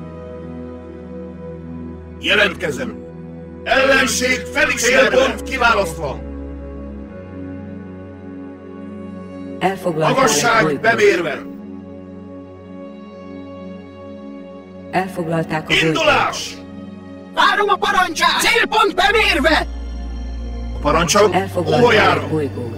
Jelentkezem! Ellenség felismerve! Célpont kiválasztva! Elfoglaltál egy Magasság bolygót. bemérve! Elfoglalták a bolygót. Indulás! Várom a parancsát! Célpont bemérve! A parancsok hol Elfoglaltál járnak? egy bolygót.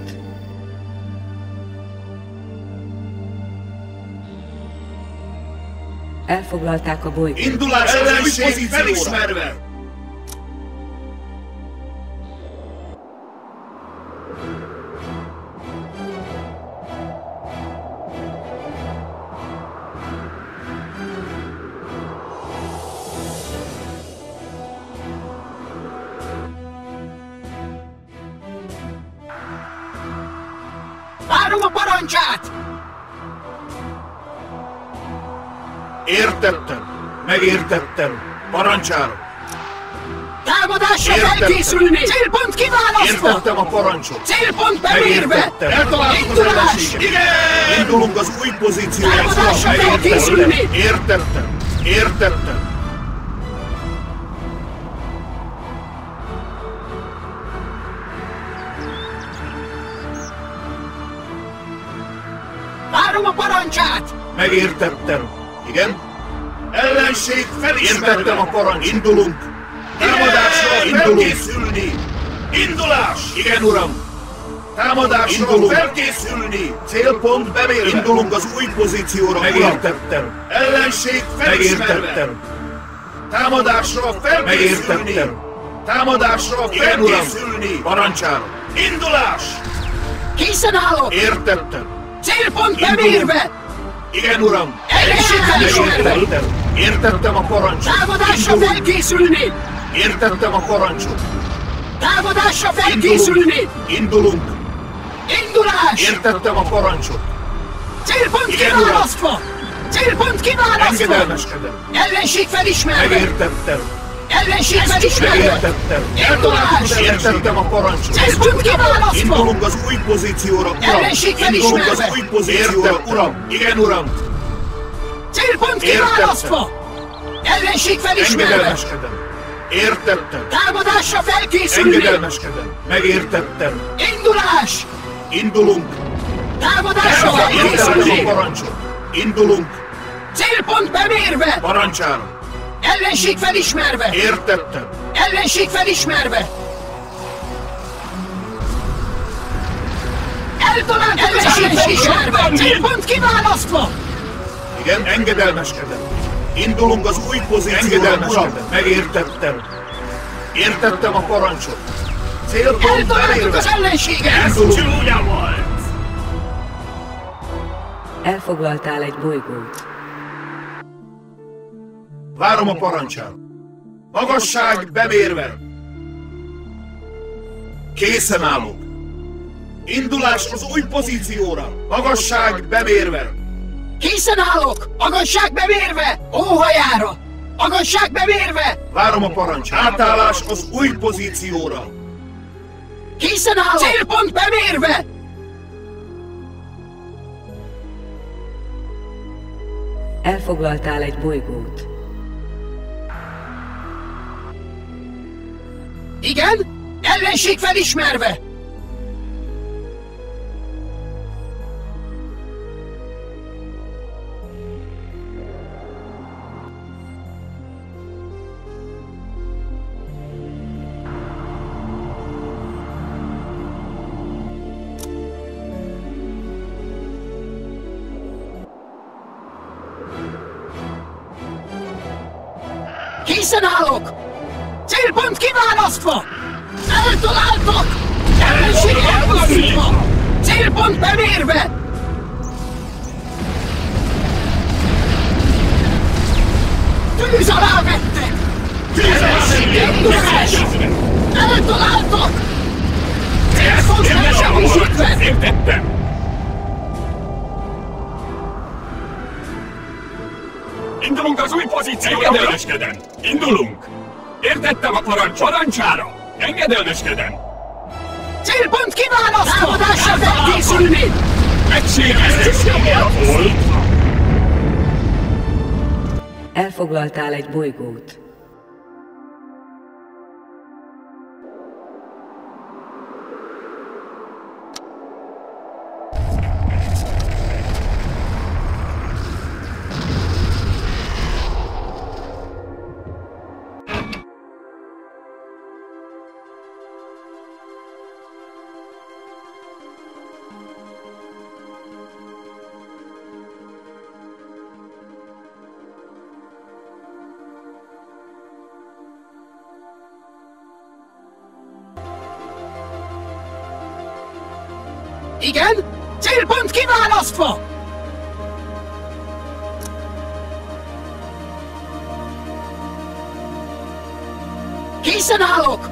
Elfoglalták a bolygót. Indulás ellenség felismerve! Várom a parancsát! Értettem! Megértettem! Parancsára! Támadásra Értettem. felkészülni! Célpont kiválasztva! Értettem a parancsot! Célpont bemérve! Megértettem! Eltaláltuk az Indulás! ellenséget! Igen! Indulunk az új pozícióra! Támadásra Megértettem! felkészülni! Értettem! Értettem! Várom a parancsát! Megértettem! Igen? Ellenség felismerve! Értettem a parancs! Indulunk! Támadásra felkészülni! Indulás! Igen, uram! Támadásra felkészülni! Célpont bemérve! Indulunk az új pozícióra! Megértettem! Ellenség felismerve! Megértettem! Támadásra felkészülni! Megértettem! Támadásra felkészülni! Parancsára! Indulás! Készen állok! Értettem! Célpont Indulunk. bemérve! Igen, uram! Ellenség felismerve! Megértettem! Értettem a parancsot! Támadásra Indulunk. felkészülni! Értettem a parancsot! Támadásra felkészülni! Indulunk! Indulás! Értettem a parancsot! Célpont Igen, kiválasztva! Célpont kiválasztva! Engedelmeskedem! Ellenség felismerve! Megértettem! Ellenség felismerve! Megértettem! Indulás! Értettem a parancsot! Célpont kiválasztva! Indulunk az új pozícióra, uram! Ellenség Indulunk az felismerve! új pozícióra, uram! Igen, uram! Célpont Értettem. kiválasztva! Ellenség felismerve! Engedelmeskedem! Értettem! Támadásra felkészülni! Engedelmeskedem! Megértettem! Indulás! Indulunk! Támadásra Értettem a felkészülni! parancsot! Indulunk! Célpont bemérve! Parancsára! Ellenség felismerve! Értettem! Ellenség felismerve! Eltalált ellenség felismerve! Célpont kiválasztva! Igen, engedelmeskedem. Indulunk az új pozícióra, uram. Megértettem. Értettem a parancsot. Célpont Eltaláltuk bemérve. az ellenséget! Indulunk. Csúnya volt! Elfoglaltál egy bolygót. Várom a parancsát. Magasság bemérve. Készen állok. Indulás az új pozícióra. Magasság bemérve. Készen állok! Magasság bemérve! Óhajára! Magasság bemérve! Várom a parancs. Átállás az új pozícióra. Készen állok! Célpont bemérve! Elfoglaltál egy bolygót. Igen? Ellenség felismerve! Készen állok! Célpont kiválasztva! Eltaláltak! Ellenség elmozdítva! Célpont bemérve! Tűz alá vettek! Ellenség elmozdítás! Eltaláltak! Célpont megsemmisítve! Értettem! Indulunk az új pozícióra, engedelmeskedem! Indulunk! Értettem a parancsára! Engedelmeskedem! Célpont kiválasztva! Támadásra felkészülni! Megsérülésre volt! Elfoglaltál egy bolygót. Igen? Célpont kiválasztva! Készen állok!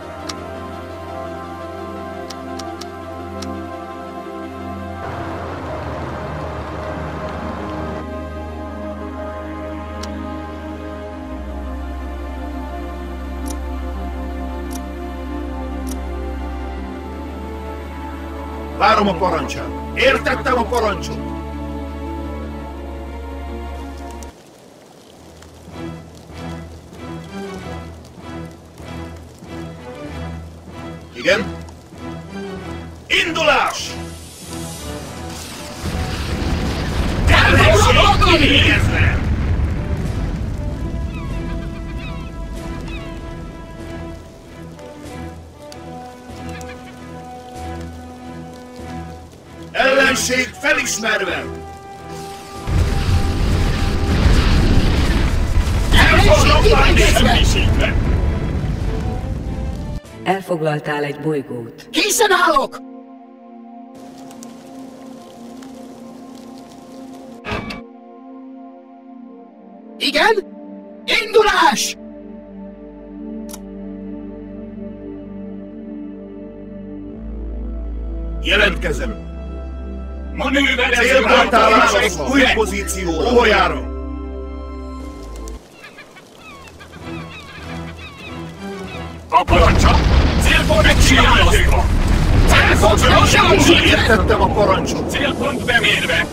Várom a parancsát. Értettem a parancsot. Igen? Indulás! Ellenség felismerve! Semmisítve! Elfoglaltál egy bolygót. Készen állok! Igen? Indulás! Jelentkezem! Manőverező Célponttá választva! Új pozícióra! Óhajára! A parancsa! Célpont megcsinálva! Célpont megcsinálva! Értettem a parancsot! Célpont bemérve!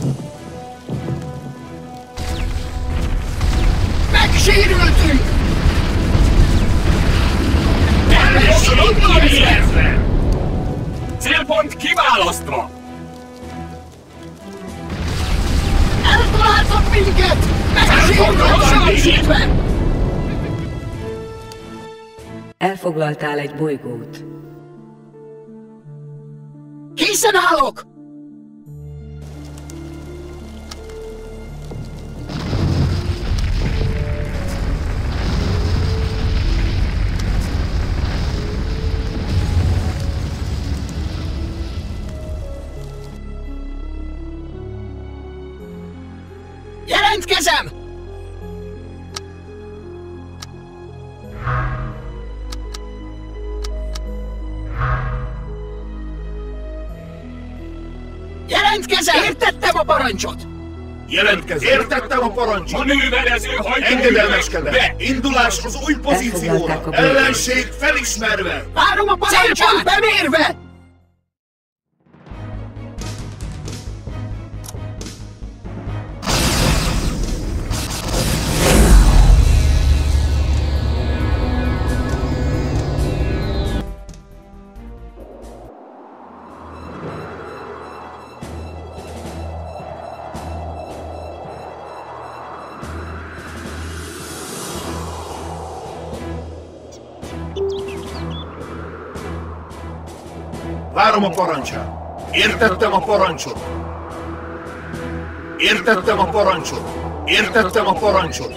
Megsérültünk! Ellenség! Célpont kiválasztva! Eltaláltak minket! Megsérültünk! Elfoglaltál egy bolygót. Készen állok! Jelentkezem! Jelentkezem! Értettem a parancsot! Jelentkezem. Értettem a parancsot. Manőverező hajtóművek Engedelmeskedem. be! Indulás az új pozícióra. Ellenség felismerve. Várom a parancsot! Célpont bemérve! Várom a parancsát. Értettem a parancsot. Értettem a parancsot. Értettem a parancsot.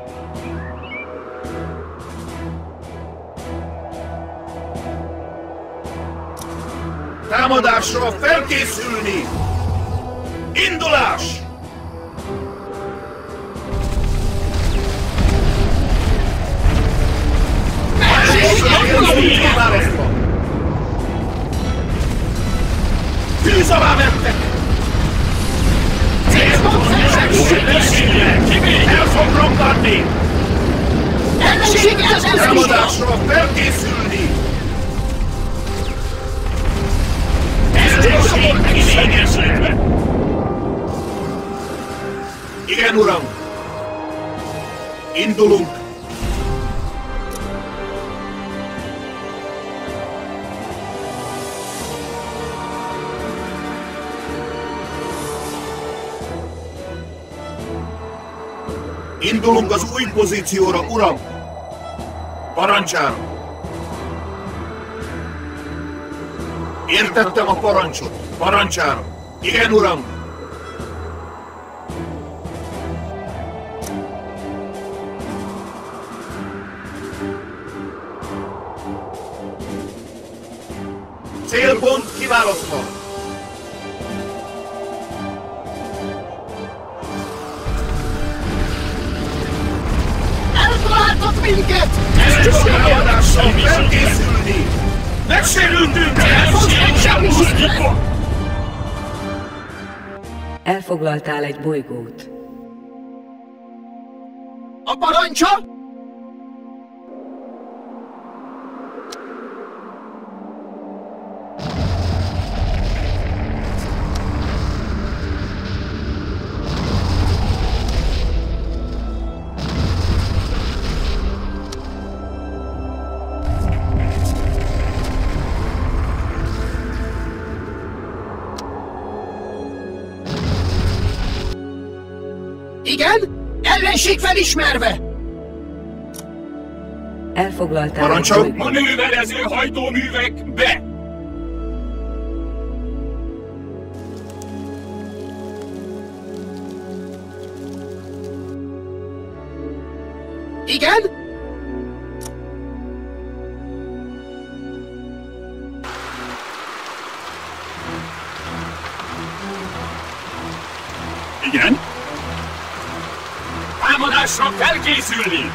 Támadásra felkészülni! Indulás! Tűz alá vettek! El fog rombadni! Támadásra felkészülni! Igen, uram! Indulunk! Indulunk az új pozícióra, uram! Parancsára! Értettem a parancsot! Parancsára! Igen, uram! Célpont kiválasztva! Eltaláltak minket! Támadással felkészülni! Megsérültünk! Elfoglaltál egy bolygót. A parancsa? Igen? Ellenség felismerve! Elfoglaltál egy Parancsol! bolygót. Manőverező hajtóművek be! Igen? Igen? Támadásra felkészülni!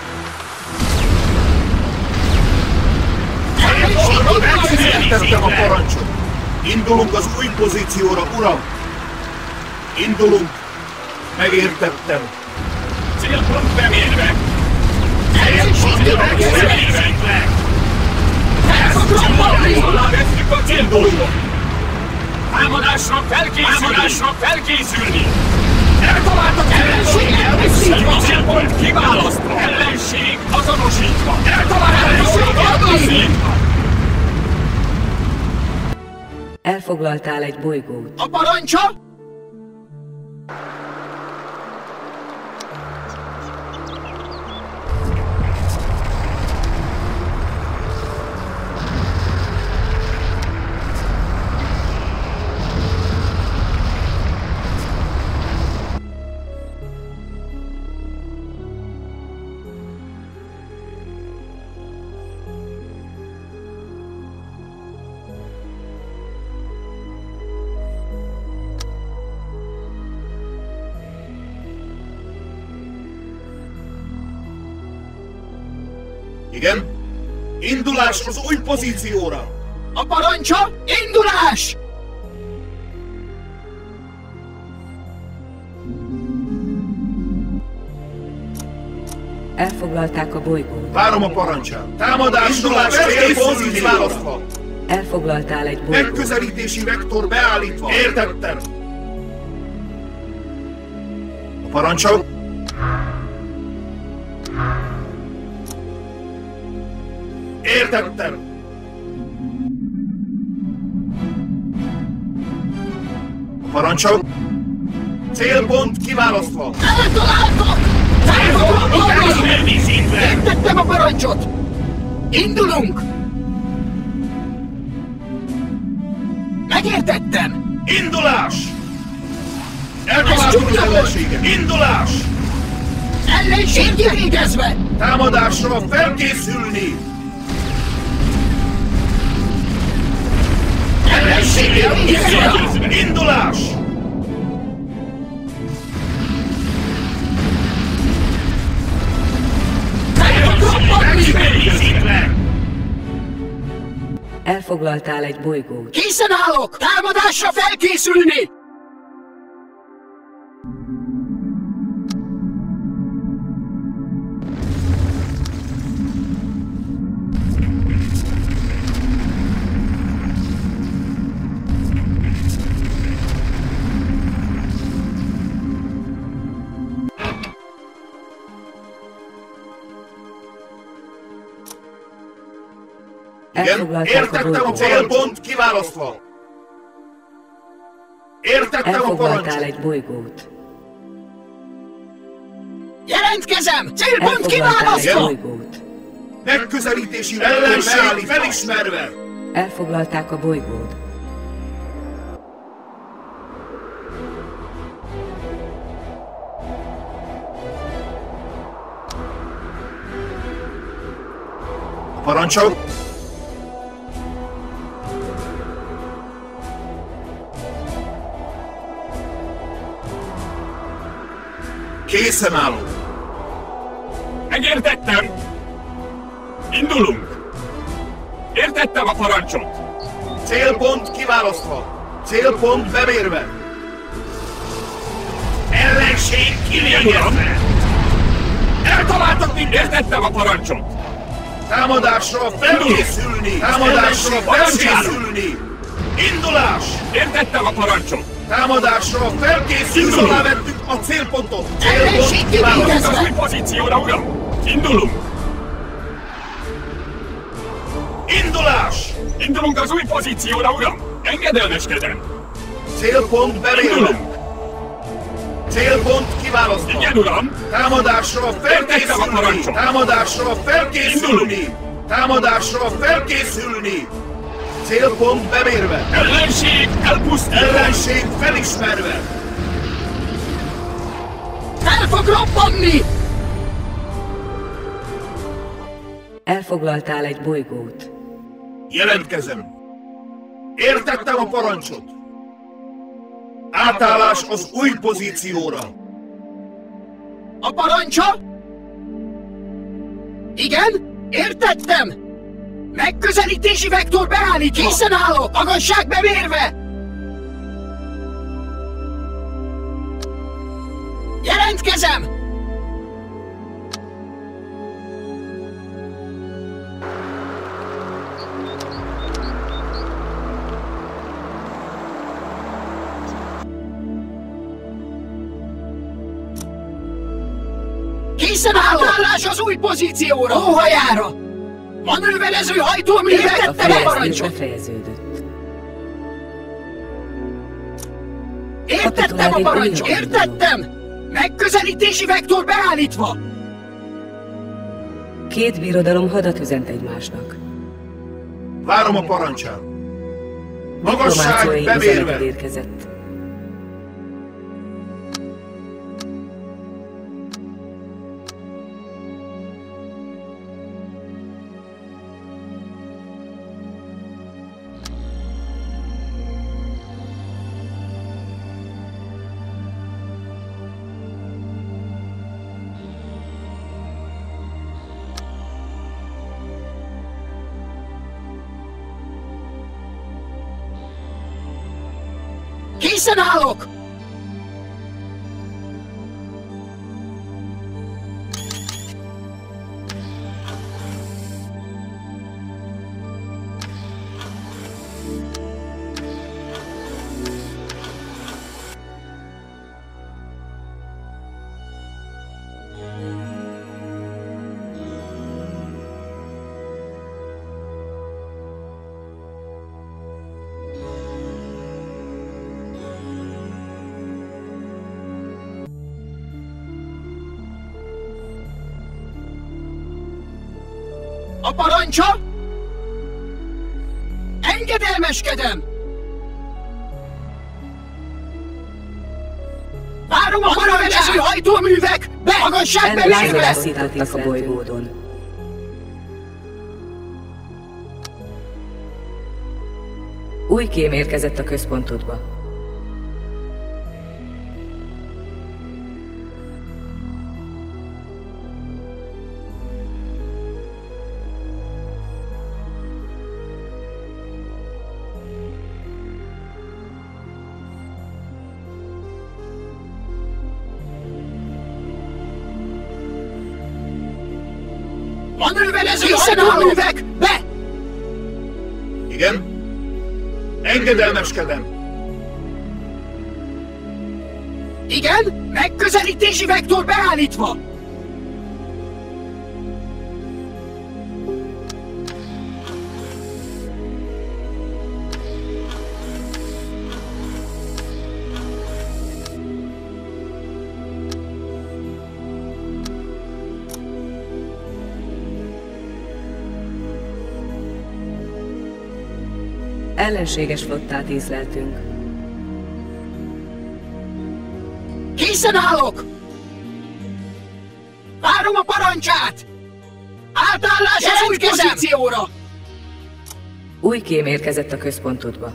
Értettem a parancsot! Indulunk az új pozícióra, uram! Indulunk! Megértettem! Célpont bemérve! Bemérve! Alá vesszük a célpontot! Támadásra felkészülni! Eltaláltak ellenség elveszítve! A célpont kiválasztva! Ellenség azonosítva! Eltaláltak! Elfoglaltál egy bolygót. A parancsa? Igen? Indulás az új pozícióra! A parancsa? Indulás! Elfoglalták a bolygót. Várom a parancsát. Támadásra célpont kiválasztva. Elfoglaltál egy bolygót. Megközelítési vektor beállítva. Értettem. A parancsot. Értettem. A parancsot. Célpont kiválasztva. Eltaláltak! Elfoglaltak! Értettem a parancsot! Indulunk! Megértettem! Indulás! Eltaláltuk az ellenséget! Indulás! Ellenség végezve! Támadásra felkészülni! Ellenség végezve! Indulás! Elfoglaltál egy bolygót. Készen állok! Támadásra felkészülni! Értettem a célpont kiválasztva. Értettem a Elfoglaltál parancsot. egy bolygót. Jelentkezem! Célpont Elfoglaltál egy kiválasztva! bolygót. Megközelítési ellenség felismerve. Elfoglalták a bolygót. A parancsot. Készen állok. Megértettem! Indulunk! Értettem a parancsot! Célpont kiválasztva. Célpont bemérve. Ellenség kilényezve. Eltaláltak minket! Értettem a parancsot! Támadásra felkészülni. Támadásra felkészülni. Indulás. Értettem a parancsot! Támadásra felkészülni. Alávettük a célpontot. Ellenség Célpont kiválasztva. kivégezve! Az új pozícióra, uram! Indulunk! Indulás. Indulunk az új pozícióra, uram! Engedelmeskedem! Célpont bemérve. Indulunk! Célpont kiválasztva. Igen, uram! Támadásra Értettem a felkészülni. parancsot. Támadásra felkészülni. Támadásra felkészülni. Célpont bemérve. Ellenség elpusztítva! Ellenség felismerve. Fel fog robbanni! Elfoglaltál egy bolygót. Jelentkezem. Értettem a parancsot. Átállás az új pozícióra. A parancsa? Igen? Értettem! Megközelítési vektor beállítva! Készen állok! Magasság bemérve! Jelentkezem! Készen állok! Átállás az új pozícióra! Óhajára! Manőverező hajtómű! A Értettem a fejlesztés parancsot! befejeződött. Értettem a parancsot! Értettem! Megközelítési vektor beállítva! Két birodalom hadat üzent egymásnak. Várom a parancsát. Magasság Diplomáciai üzeneted bemérve. érkezett. Készen állok! A parancsa? Engedelmeskedem! Várom a manőverező hajtóművek! Magasságbe mérve! Ellátogattak a bolygódon. Új kém érkezett a központodba. Manőverező hajtóművek! Be! Igen? Engedelmeskedem! Igen? Megközelítési vektor beállítva! Ellenséges flottát észleltünk. Készen állok! Várom a parancsát! Átállás az új pozícióra! Új kém érkezett a központodba.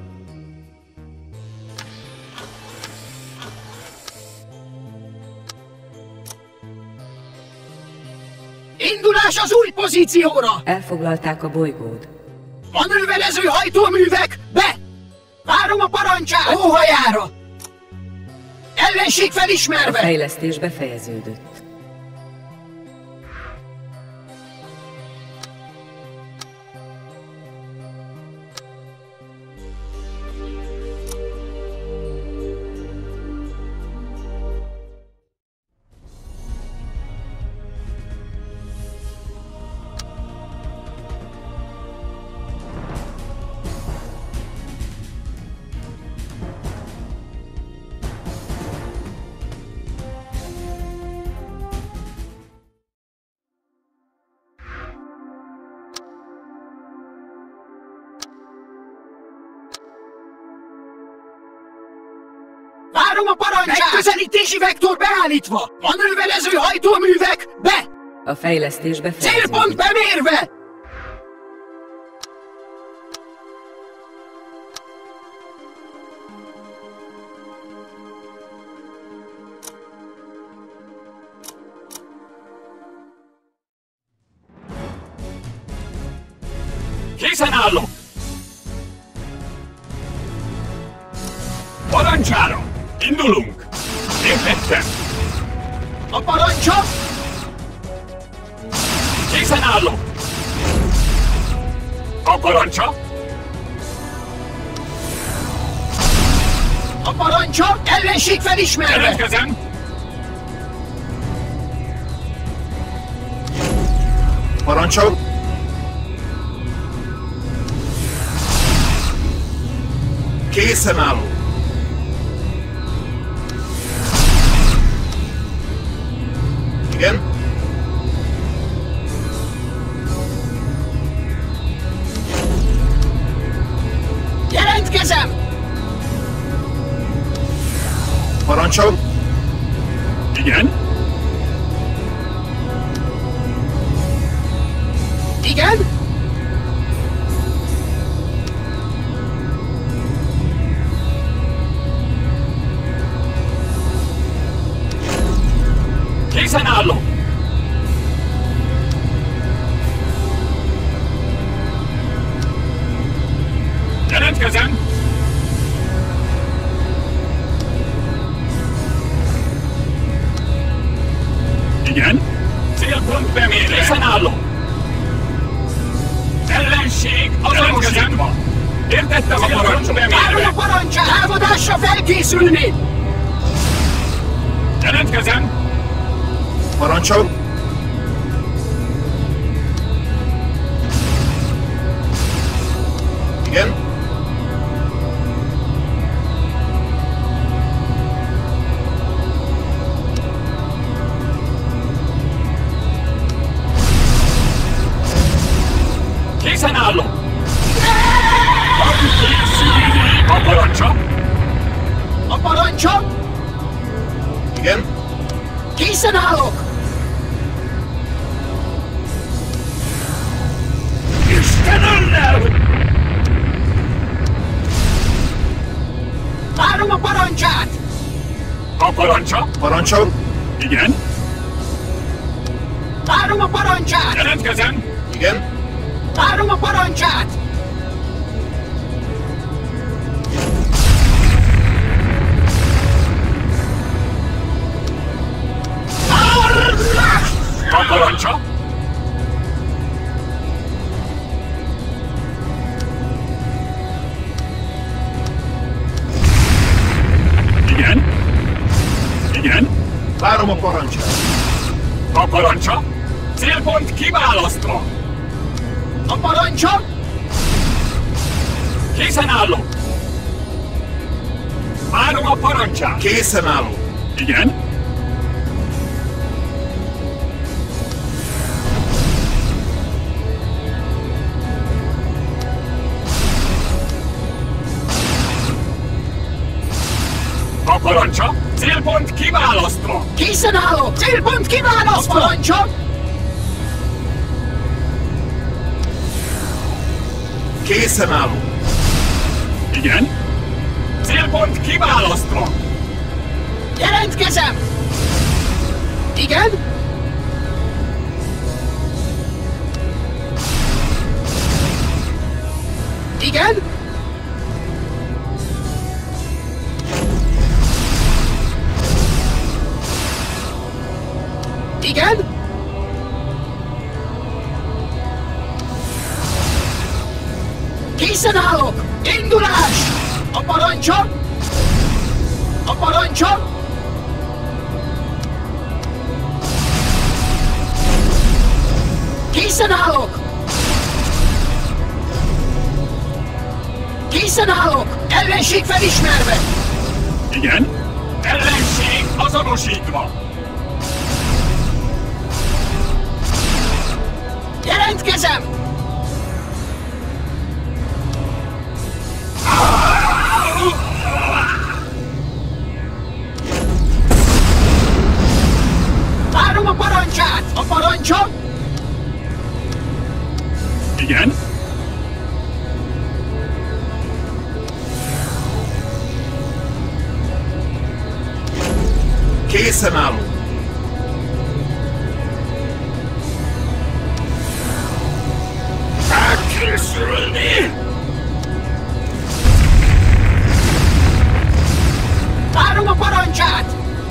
Indulás az új pozícióra! Elfoglalták a bolygót. Manőverező hajtóművek! Be! Várom a parancsát! Óhajára! Ellenség A felismerve! fejlesztés befejeződött. Várom a parancsát! Megközelítési vektor beállítva! Manőverező hajtóművek! Be! A fejlesztés befejeződött. Célpont bemérve! Készen állok! Parancsára! Indulunk! Értettem! A parancsa? Készen állok! A parancsa? A parancsa? Ellenség felismerve! Jelentkezem! Parancsol! Készen állok! Igen? Jelentkezem! Parancsol! Igen? Igen? Készen állok! Jelentkezem! Igen? Célpont bemérve! Készen állok! Ellenség azonosítva! Értettem a parancsot! Várom a parancsát! Támadásra felkészülni! Jelentkezem! Parancsol! Igen? parancsot! Igen? Készen állok! Isten önnel! Várom a parancsát! A parancsa? Parancsol? Igen. Várom a parancsát! Jelentkezem. Igen? Várom a parancsát! A parancsa? Igen. Igen. Várom a parancsát. A parancsa? Célpont kiválasztva. A parancsot! Készen állok. Várom a parancsát. Készen állok. Igen. A parancsa? Célpont kiválasztva. Készen állok! Célpont kiválasztva! A parancsot! Készen állok. Igen. Célpont kiválasztva. Jelentkezem! Igen? Igen? Igen? Készen állok! Indulás! A parancsot! A parancsot! Készen állok! Készen állok! Ellenség felismerve! Igen. Ellenség azonosítva. Jelentkezem! Várom a parancsát! A parancsot! Igen. Készen állok. Elkészülni! Várom a parancsát!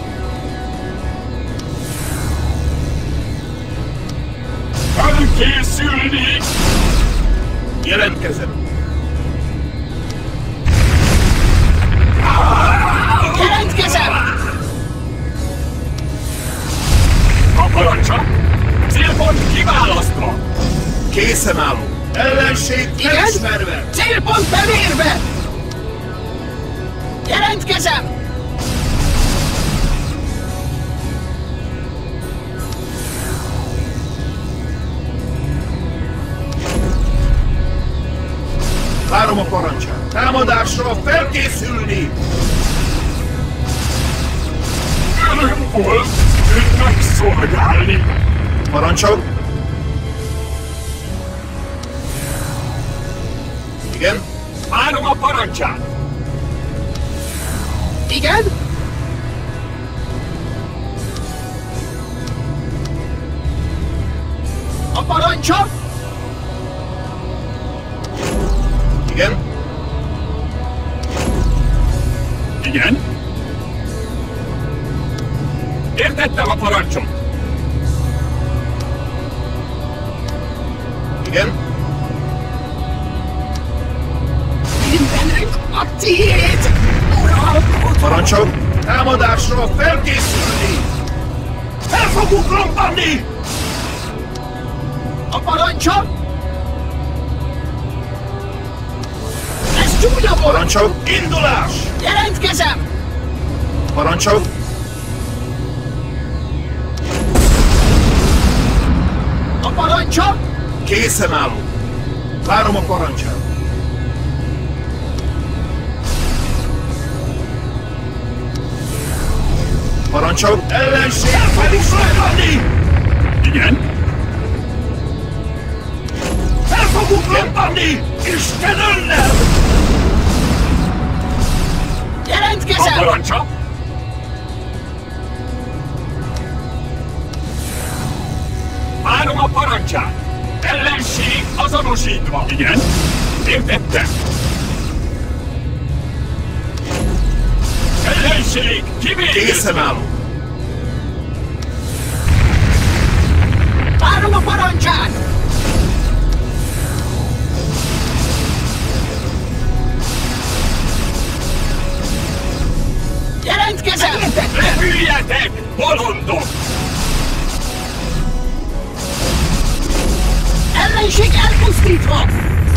Elkészülni! Jelentkezem. Jelentkezem! A parancsa? Célpont kiválasztva. Készen állok. Ellenség Igen? felismerve. Célpont bemérve! Jelentkezem! Várom a parancsát. Támadásra felkészülni. Öröm volt őt megszolgálni. Parancsol? Igen? Várom a parancsát. Igen? A parancsot! Igen? Igen. Értettem a parancsot. Igen? Mindenünk a tiéd! Uralkodó! Parancsol? Támadásra felkészülni. El fogunk rompani! A parancsot! Ez csúnya volt! Parancsol? Indulás! Jelentkezem! Parancsol? A parancsot! Készen állok. Várom a parancsát. Parancsol! Ellenség felismerni! Igen? Fel fogunk robbanni! Isten önnel! A Jelentkezem! parancsa! Várom a parancsát! Ellenség azonosítva! Igen? Értettem! Ellenség kivégezve! Készen állok! Várom a parancsát! Jelentkezem! Repüljetek, bolondok! Ellenség elpusztítva!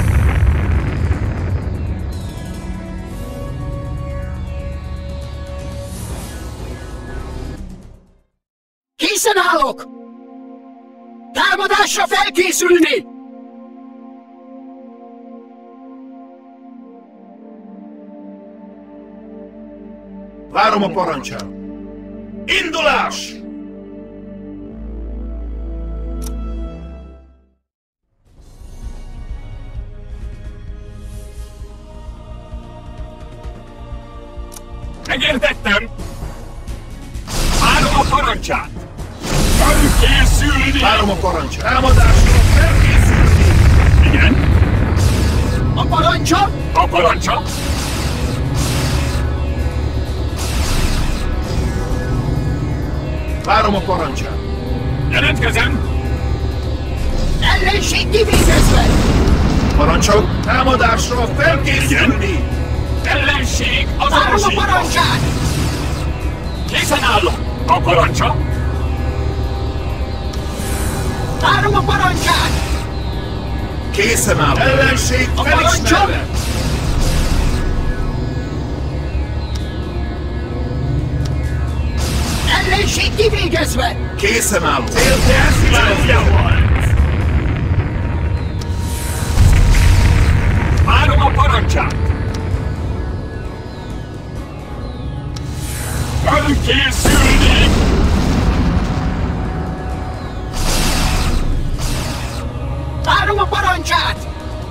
Készen állok! Támadásra felkészülni! Várom a parancsát! Indulás! Megértettem! Várom a parancsát! Felkészülni! Várom a parancsát! Támadásra felkészülni! Igen? A parancsa! A parancsa? Várom a parancsát! Jelentkezem! Ellenség kivégezve! Parancsol! Támadásra felkészülni! Ellenség Várom a azonosítva! parancsát! Készen állok! A parancsa? Várom a parancsát! Készen állok! Ellenség A parancsol! felismerve! Ellenség kivégezve! Készen állok! Célja volt! Várom a parancsát! Felkészülni! Várom a parancsát!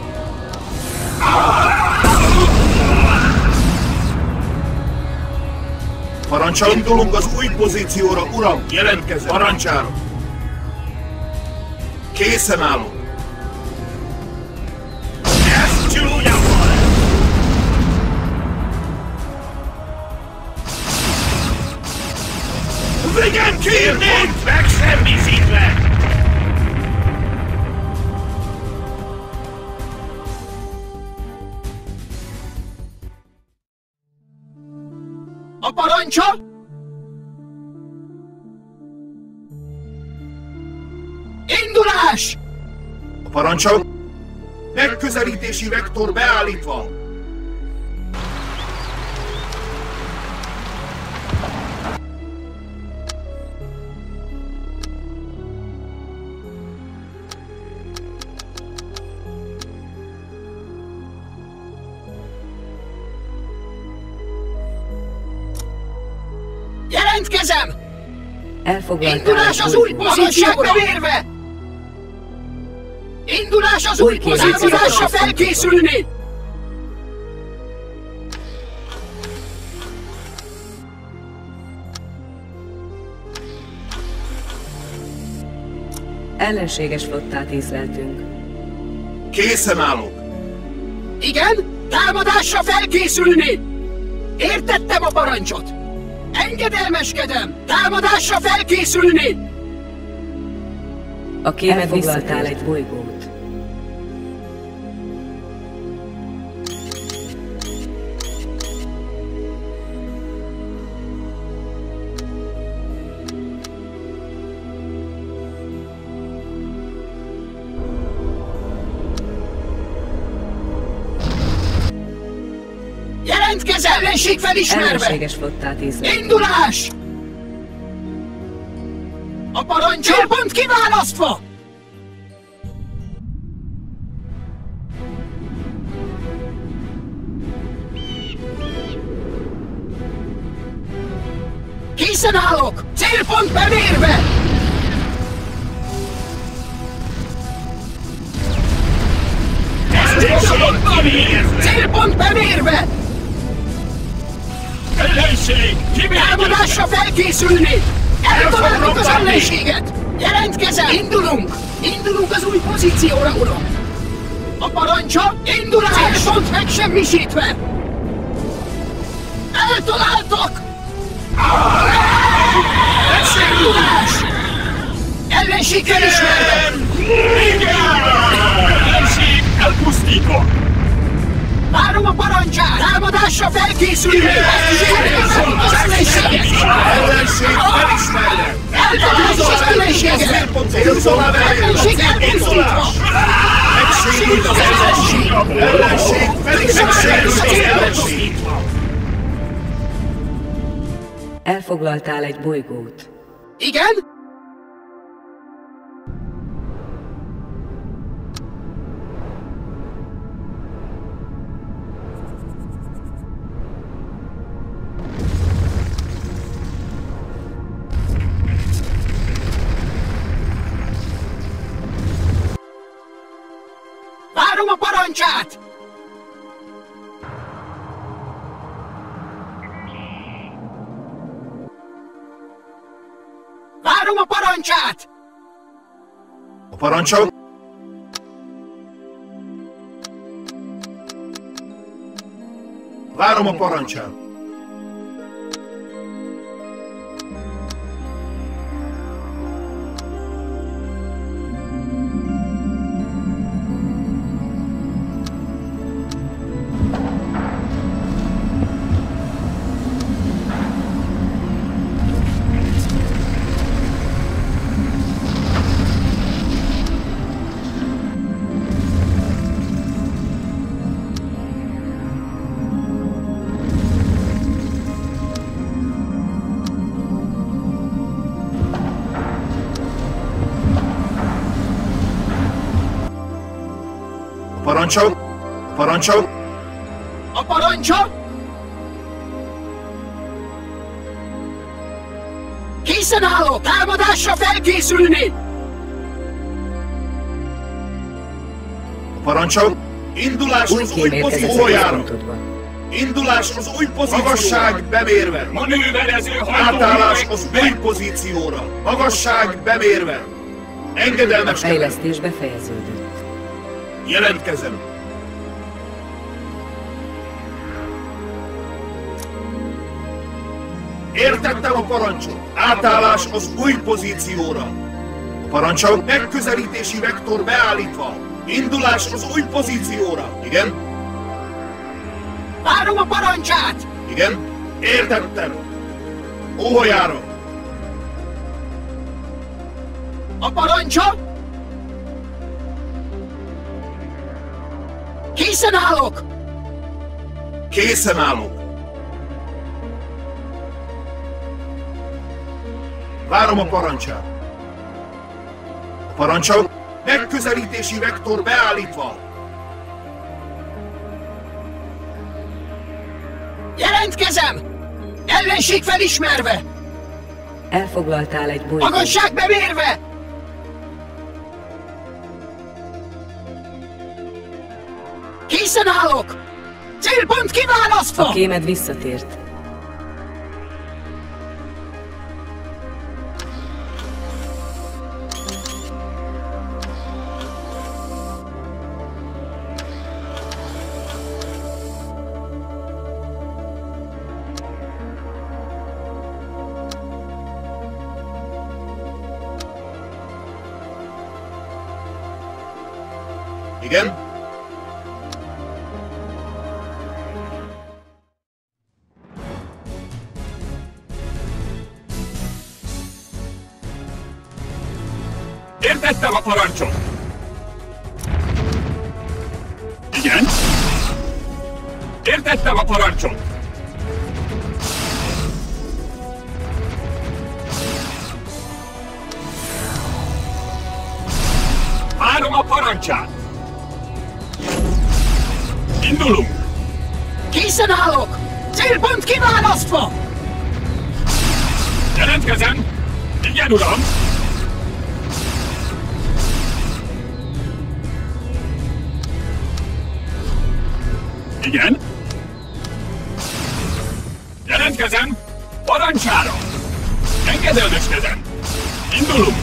Parancsol! Indulunk az új pozícióra, uram! Jelentkezem! Parancsára! Készen állok! Ez csúnya volt! Vigyen kérni! Megsemmisítve! A parancsa! Indulás! A parancsol! Megközelítési vektor beállítva! Jelentkezem! Elfoglaltál Indulás az új pozícióra vérve! Indulás az új pozícióra felkészülni! Ellenséges flottát észleltünk. Készen állok! Igen? Támadásra felkészülni! Értettem a parancsot! Engedelmeskedem! Támadásra felkészülni! A kémet visszatál egy bolygót. Jelentkezem! Ellenség felismerve! Ellenséges flottát észleltünk. Indulás! A parancs célpont kiválasztva! Készen állok! Célpont bemérve! Célpont bemérve! Ellenség! Támadásra felkészülni! Eltaláltuk az ellenséget! Jelentkezem! Indulunk! Indulunk az új pozícióra, uram! A parancsa indulás! Célpont megsemmisítve! Eltaláltak! Indulás! Ellenség felismerve! Ellenség elpusztítva! Várom a parancsát! Támadásra felkészülni! Az ellenséget! Ellenség felismerve! Eltaláltuk az ellenséget! Ellenség elpusztítva! Megsérült az ellenség! Ellenség felismerve! Elfoglaltál egy bolygót. Igen? Várom a parancsát! Várom a parancsát! A parancsol? Várom a parancsát. Parancsol? Parancsol? A parancsa? Készen állok! Támadásra felkészülni! A parancsol? Indulás az új pozíciójára! Indulás az új pozícióra! Magasság bemérve! Manőverező Átállás az új pozícióra! Magasság bemérve! Engedelmes Fejlesztés befejeződött. Jelentkezem! Értettem a parancsot! Átállás az új pozícióra! A parancsol megközelítési vektor beállítva! Indulás az új pozícióra! Igen? Várom a parancsát! Igen? Értettem! Óhajára! A parancsa? Készen állok! Készen állok! Várom a parancsát! A parancsol megközelítési vektor beállítva! Jelentkezem! Ellenség felismerve! Elfoglaltál egy bolygót. Magasság bemérve! Készen állok! Célpont kiválasztva! A kémed visszatért. Igen? Értettem a parancsot! Igen? Értettem a parancsot! Várom a parancsát! Indulunk! Készen állok! Célpont kiválasztva! Jelentkezem! Igen, uram! Igen? Jelentkezem! Parancsára! Engedelmeskedem! Indulunk!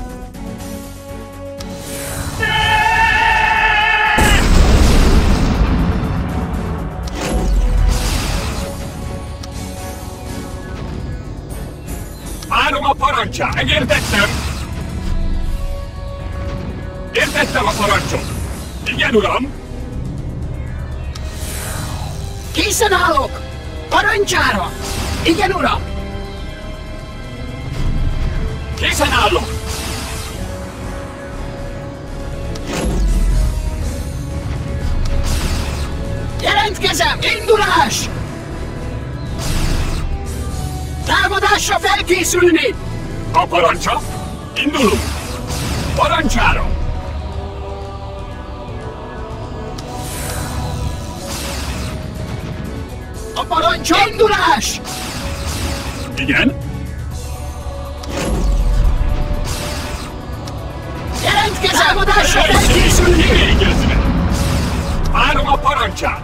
Várom a parancsát! Megértettem! Értettem a parancsot! Igen, uram! Készen állok! Parancsára! Igen, uram! Készen állok! Jelentkezem! Indulás! Támadásra felkészülni! A parancsa? Indulunk! Parancsára! A parancsa! Indulás! Igen? Jelentkezem! Támadásra felkészülni! Kivégezve! Várom a parancsát!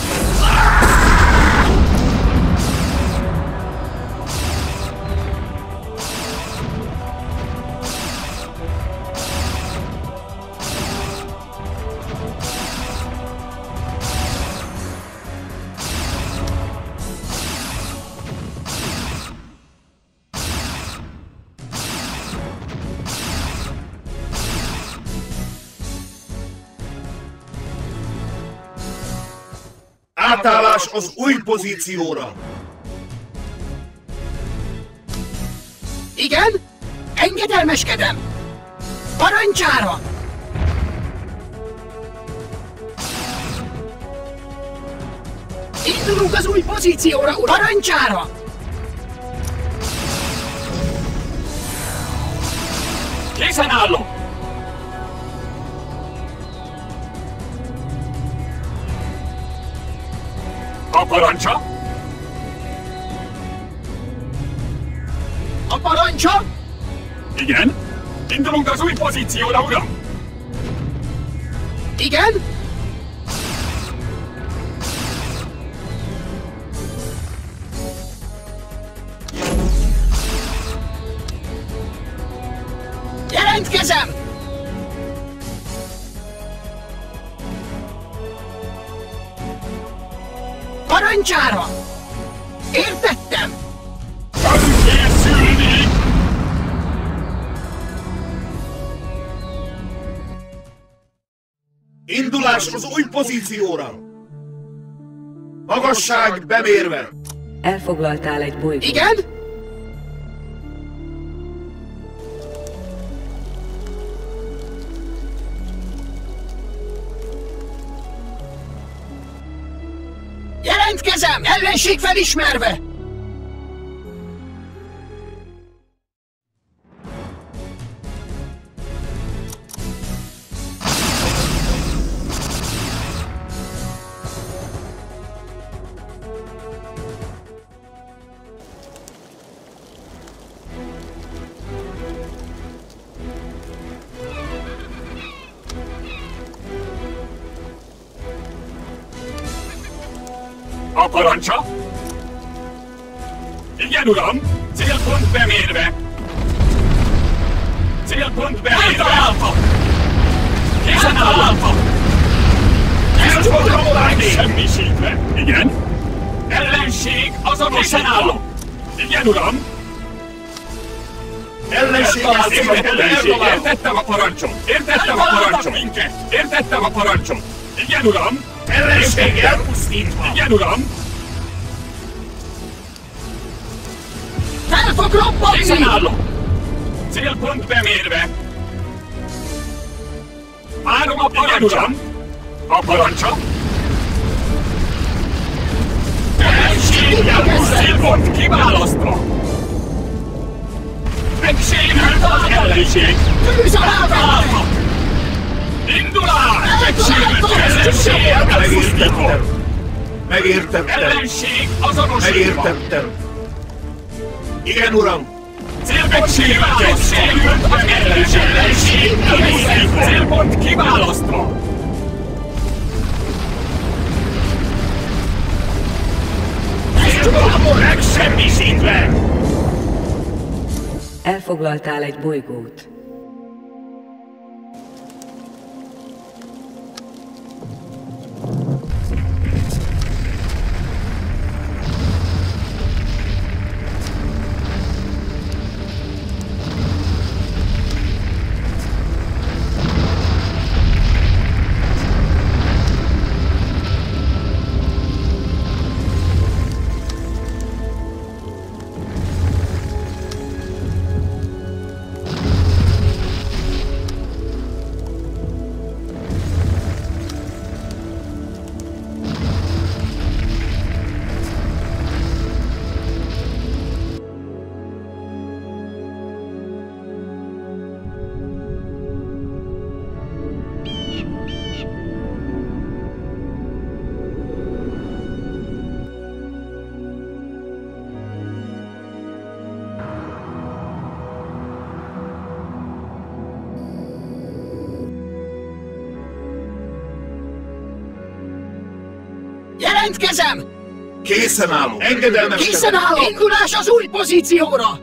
Átállás az új pozícióra! Igen? Engedelmeskedem! Parancsára! Indulunk az új pozícióra, uram! Parancsára! Készen állok! A parancsa? A parancsa? Igen? Indulunk az új pozícióra, uram! Igen? Jelentkezem! Parancsára! Értettem! Felkészülni! Indulás az új pozícióra! Magasság bemérve! Elfoglaltál egy bolygót. Igen? Jelentkezem! Ellenség felismerve! A parancsa? Igen, uram! Célpont bemérve! Célpont bemérve! Általálva! Készen állva! Ez volt semmisítve! Igen? Ellenség azonosítva! Készen állok! Igen, uram! Ellenség Értettem a parancsot! Értettem a parancsot! Értettem a parancsot! Igen, uram! Ellenség elpusztítva! Igen, uram! Fel fog robbanni! Készen állok! Célpont bemérve! Várom a parancsot! A parancsa? Ellenséggel célpont kiválasztva! Megsérült az ellenség! Tűz alá vette! Indulás! Megsérült ellenséggel elpusztítva! Megértettem! Ellenség azonosítva! Megértettem! Igen, uram! Célpont sérültek! Sérült az ellenség! Célpont kiválasztva! Megsemmisítve! Elfoglaltál egy bolygót. Jelentkezem! Készen állunk! Engedelmeskedem! Készen állok! Indulás az új pozícióra!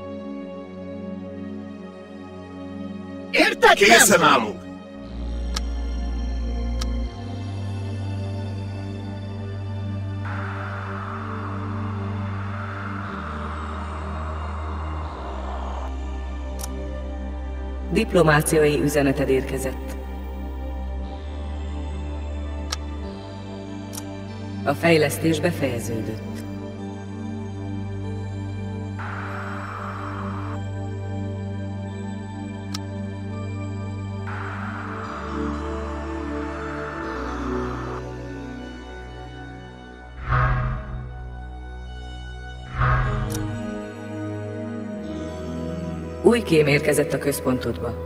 Értettem? Készen állunk! Diplomáciai üzeneted érkezett. A fejlesztés befejeződött. Új kém érkezett a központodba.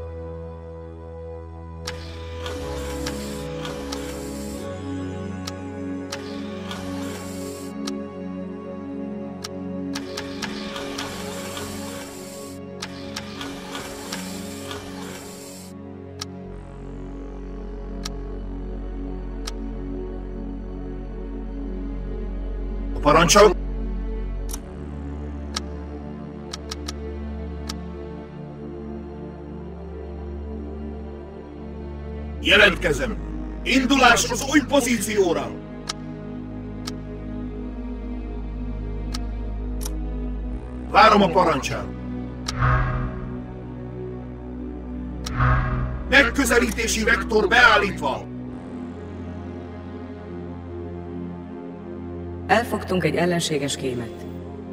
Parancsol! Jelentkezem! Indulás az új pozícióra! Várom a parancsát! Megközelítési vektor beállítva! Elfogtunk egy ellenséges kémet.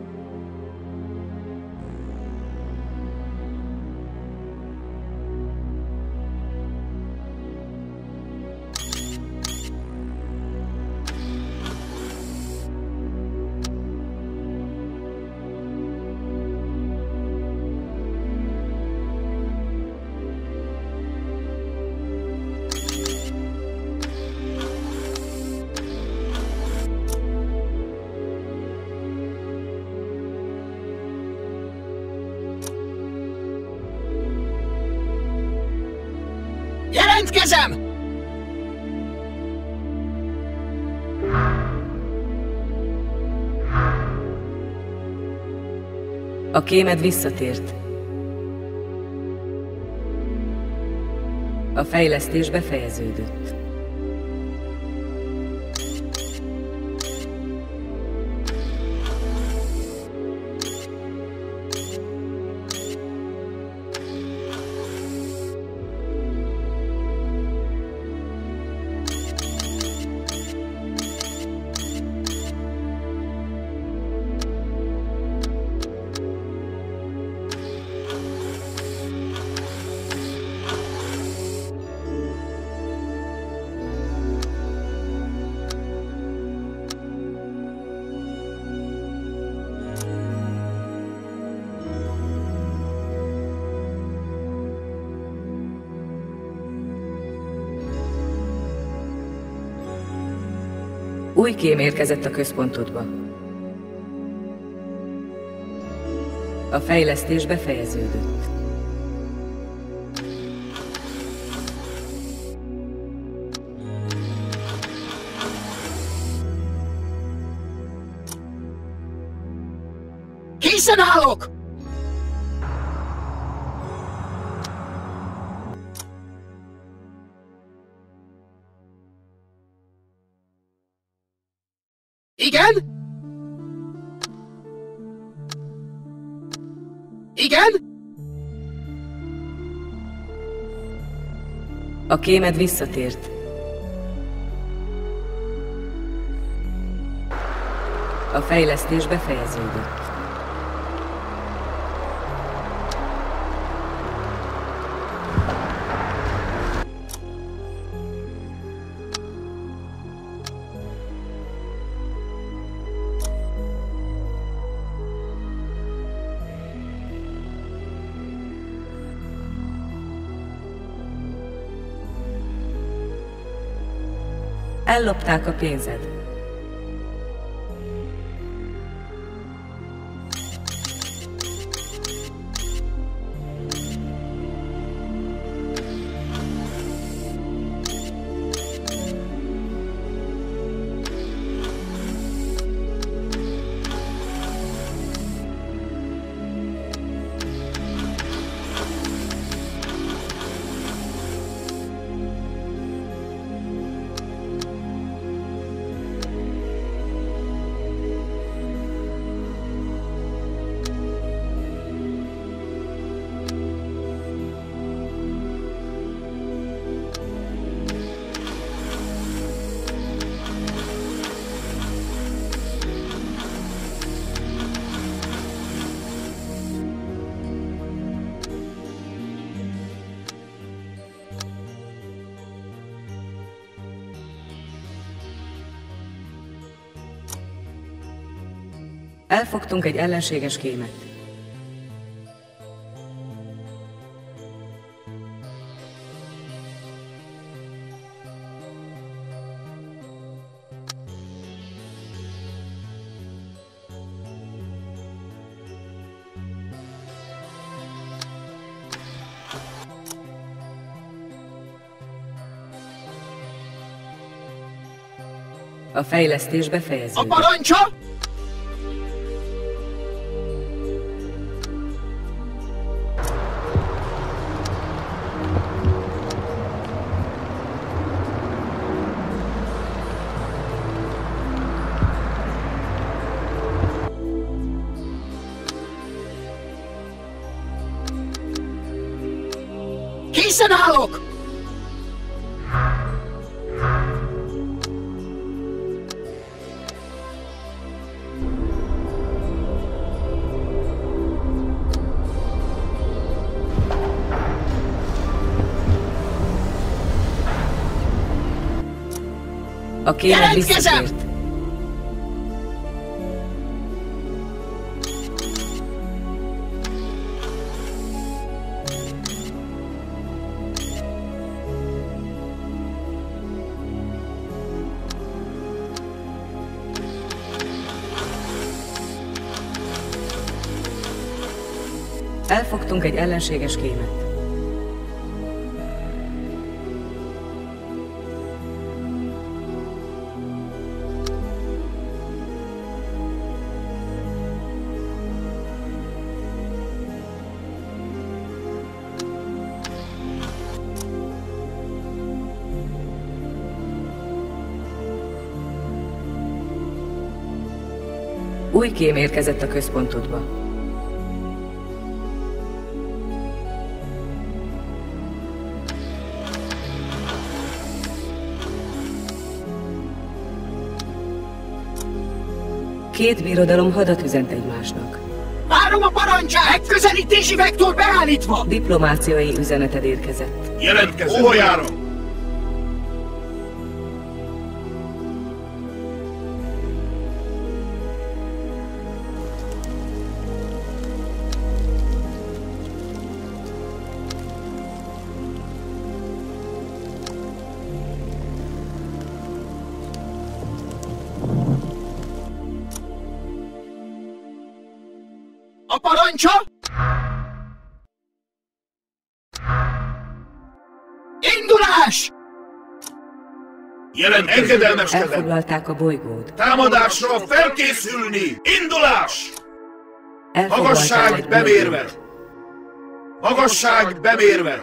Jelentkezem! A kémed visszatért. A fejlesztés befejeződött. Új kém érkezett a központodba. A fejlesztés befejeződött. Készen állok! Igen? Igen? A kémed visszatért. A fejlesztés befejeződött. Ellopták a pénzed. Elfogtunk egy ellenséges kémet. A fejlesztés befejeződött. A parancsa? Készen állok! A kémed visszatért. Elfogtunk egy ellenséges kémet. Új kém érkezett a központodba. Két birodalom hadat üzent egymásnak. Várom a parancsát! Megközelítési vektor beállítva! Diplomáciai üzeneted érkezett. Jelentkező! Hol járom? A parancsa? Indulás! Jelen engedelmeskedem! Elfoglalták a bolygót. Támadásra felkészülni! Indulás! Elfoglalták Magasság egy bemérve! bolygót. Magasság bemérve!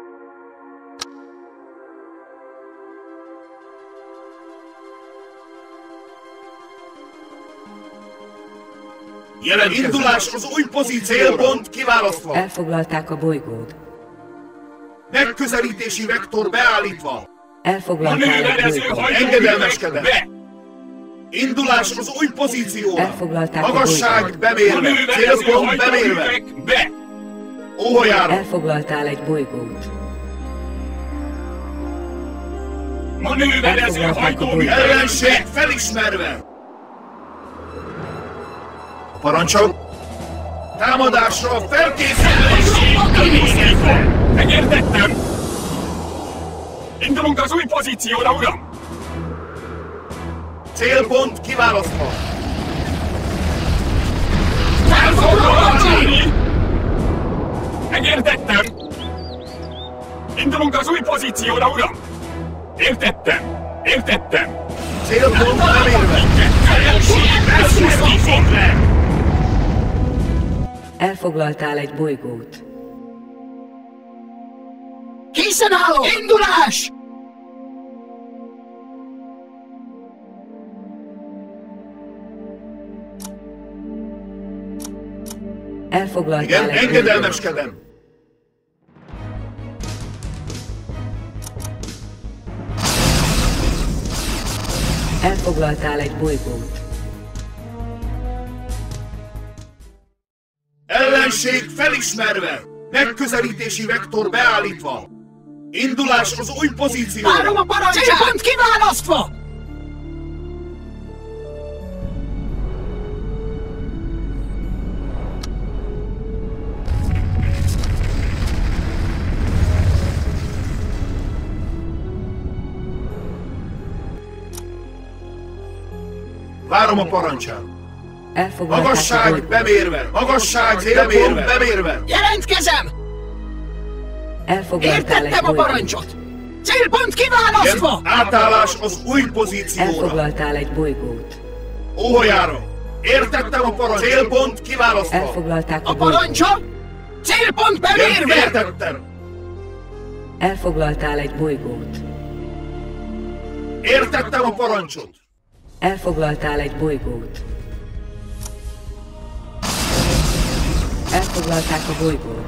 Jelentkezem! Indulás az új pozícióra! Célpont kiválasztva! Elfoglalták a bolygót. Megközelítési vektor beállítva! Elfoglalták egy bolygót. Engedelmeskedem! Indulás az új pozícióra! Elfoglalták a Magasság bolygót. bemérve! Célpont bemérve! Óhajára! Elfoglaltál egy bolygót. Manőverező hajtómű! Ellenség felismerve! A parancsok! Támadásra felkészülni! Megértettem! Indulunk az új pozícióra, uram! Célpont kiválasztva! Elfoglalni! Megértettem! Indulunk az új pozícióra, uram! Értettem! Értettem! Célpont bemérve! Elfoglaltál egy bolygót. Készen állok! Indulás! Elfoglaltál Igen, egy bolygót. engedelmeskedem! Elfoglaltál egy bolygót. Ellenség felismerve! Megközelítési vektor beállítva! Indulás az új pozícióra! Várom a parancsát! Célpont kiválasztva! Várom a parancsát! Elfoglalták a Magasság bolygót. bemérve! Magasság célpont bemérve! Jelentkezem! Elfoglaltál egy Értettem a bolygót. parancsot! Célpont kiválasztva! Igen, átállás az új pozícióra! Elfoglaltál egy bolygót. Óhajára! Értettem a parancsot! Célpont kiválasztva! Elfoglalták A a bolygót. parancsa? Célpont Igen, bemérve! értettem! Elfoglaltál egy bolygót. Értettem a parancsot! Elfoglaltál egy bolygót. Elfoglalták a bolygót.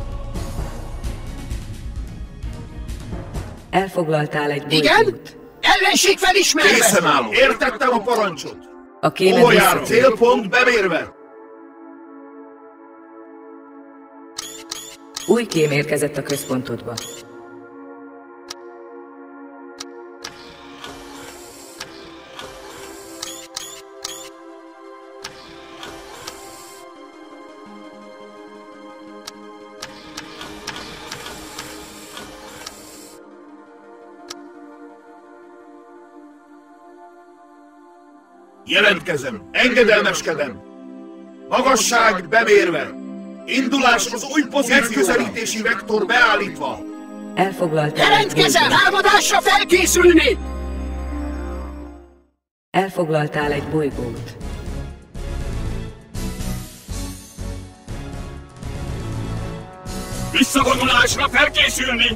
Elfoglaltál egy bolygót. Igen? Ellenség felismerve! Készen állok! Értettem a parancsot! A kémed Óhajára! visszatér. Célpont bemérve! Új kém érkezett a központodba. Jelentkezem! Engedelmeskedem! Magasság bemérve! Indulás az új pozícióra! Megközelítési vektor beállítva! Elfoglaltál egy Jelentkezem! bolygót. Támadásra felkészülni! Elfoglaltál egy bolygót. Visszavonulásra felkészülni!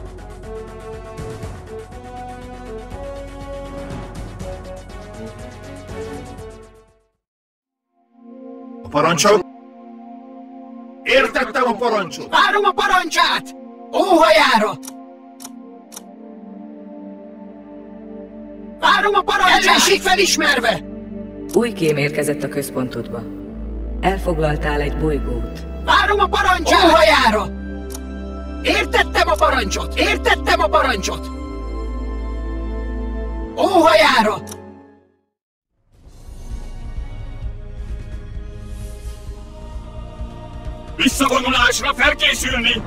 A parancsok! Értettem a parancsot! Várom a parancsát! Óhajára! Várom a parancsát! Ellenség felismerve! Új kém érkezett a központodba. Elfoglaltál egy bolygót. Várom a parancsát! Óhajára! Értettem a parancsot! Értettem a parancsot! Óhajára! Visszavonulásra felkészülni!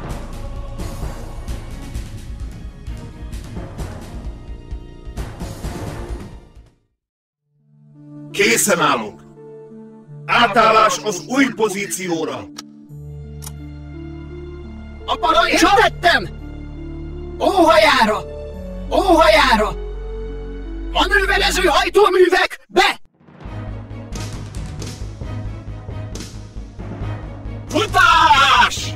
Készen állok! Átállás az új pozícióra! A parancsot! Értettem! Óhajára! Óhajára! Manőverező hajtóművek, be! Futás!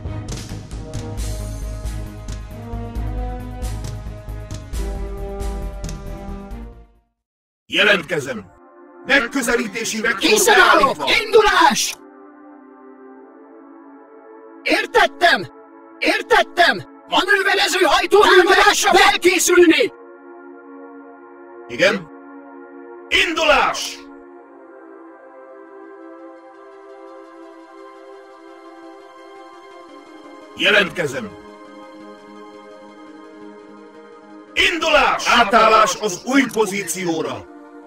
Jelentkezem! Megközelítési vektor Készen állok! beállítva! Indulás! Értettem! Értettem! Manőverező hajtóművekre felkészülni! Igen? Indulás! Jelentkezem! Indulás! Átállás az új pozícióra!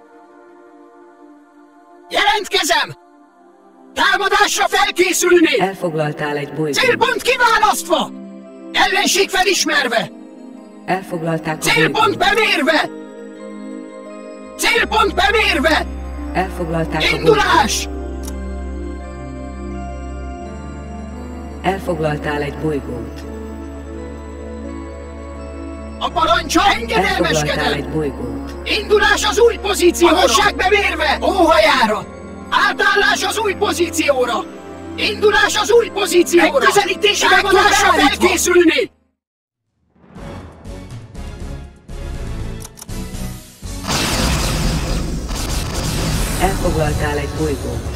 Jelentkezem! Támadásra felkészülni! Elfoglaltál egy bolygót. Célpont kiválasztva! Ellenség felismerve! Elfoglalták a Célpont bolygót. bemérve! Célpont bemérve! Elfoglalták a bolygót. Indulás! Elfoglaltál egy bolygót. A parancsa Elfoglaltál engedelmeskedem! egy bolygót. Indulás az új pozícióra! Magasság bemérve! Óhajára! Átállás az új pozícióra! Indulás az új pozícióra! Megközelítési támadásra felkészülni! Elfoglaltál egy bolygót.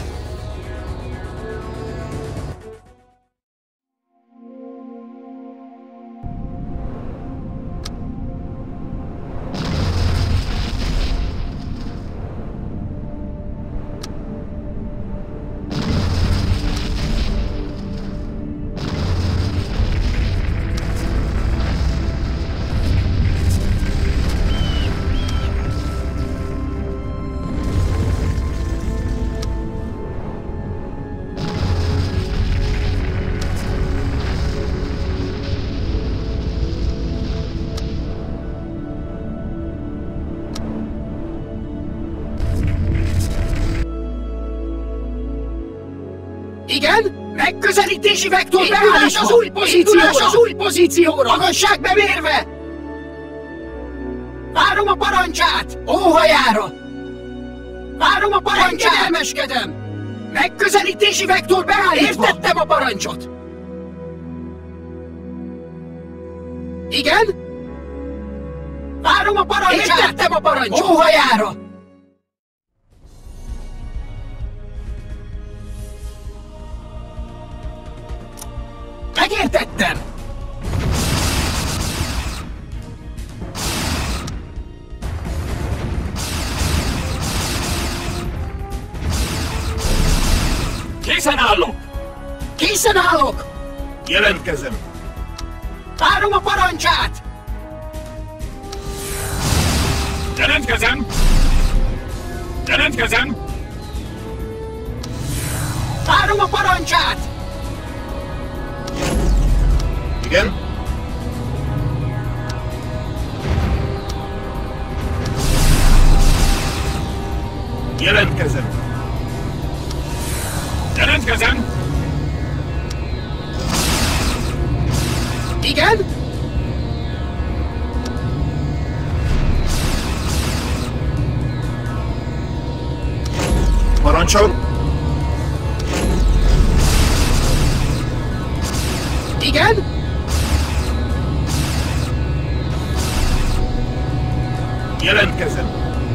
Igen? Megközelítési vektor beállítva! Az új pozícióra! Indulás az új pozícióra! Magasság bemérve! Várom a parancsát! Óhajára! Várom a parancsát! Engedelmeskedem! Megközelítési vektor beállítva! Értettem a parancsot! Igen? Várom a parancsát! Értettem a parancsot! Óhajára! Megértettem! Készen állok! Készen állok! Jelentkezem! Várom a parancsát! Jelentkezem! Jelentkezem! Várom a parancsát! Igen? Jelentkezem! Jelentkezem! Igen? Parancsol! Igen? Jelentkezem!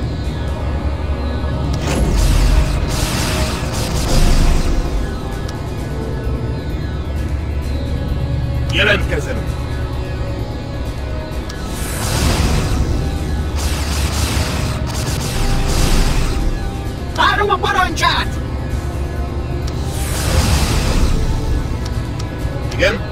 Jelentkezem! Várom a parancsát! Igen?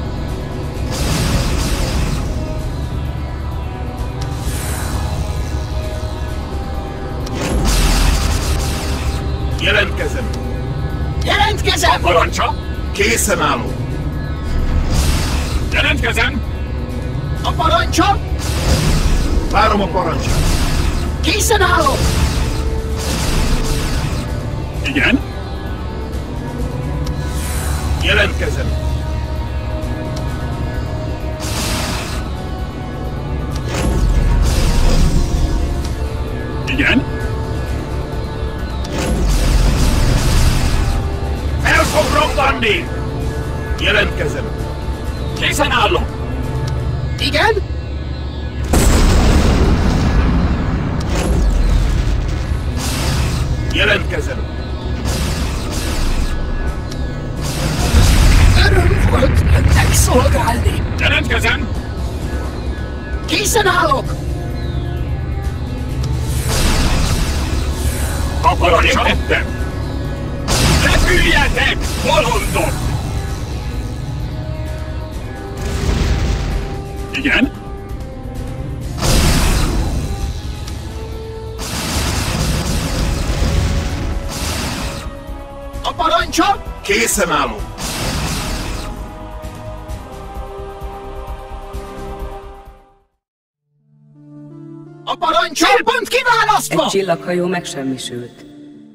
Jelentkezem! Jelentkezem! Parancsa! Készen állok! Jelentkezem! A parancsa! Várom a parancsát! Készen állok! Igen? Jelentkezem. Igen? El fog robbanni! Jelentkezem. Készen állok! Igen? Jelentkezem. Öröm volt önnek szolgálni. Jelentkezem! Készen állok! A parancsa? Értettem! Repüljetek, bolondok! Igen? A parancsa? Készen állok. A parancsa? Célpont kiválasztva! Egy csillaghajó megsemmisült.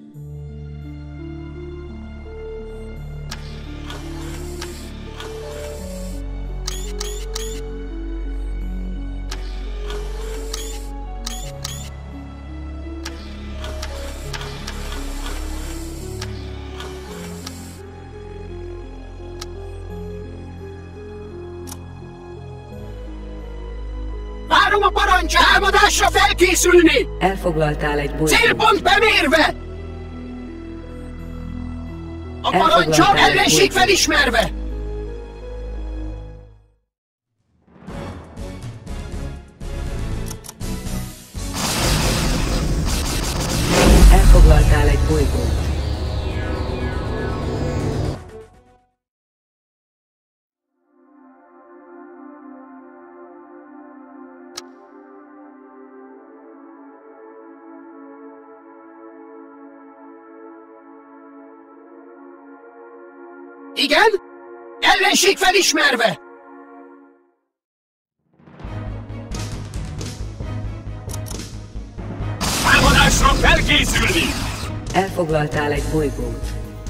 Várom a parancsot! Támadásra felkészülni! Elfoglaltál egy bolygót. Célpont bemérve! A parancsa Elfoglaltál egy ellenség bolygót. felismerve! Elfoglaltál egy bolygót. Igen? Ellenség felismerve! Támadásra felkészülni! Elfoglaltál egy bolygót.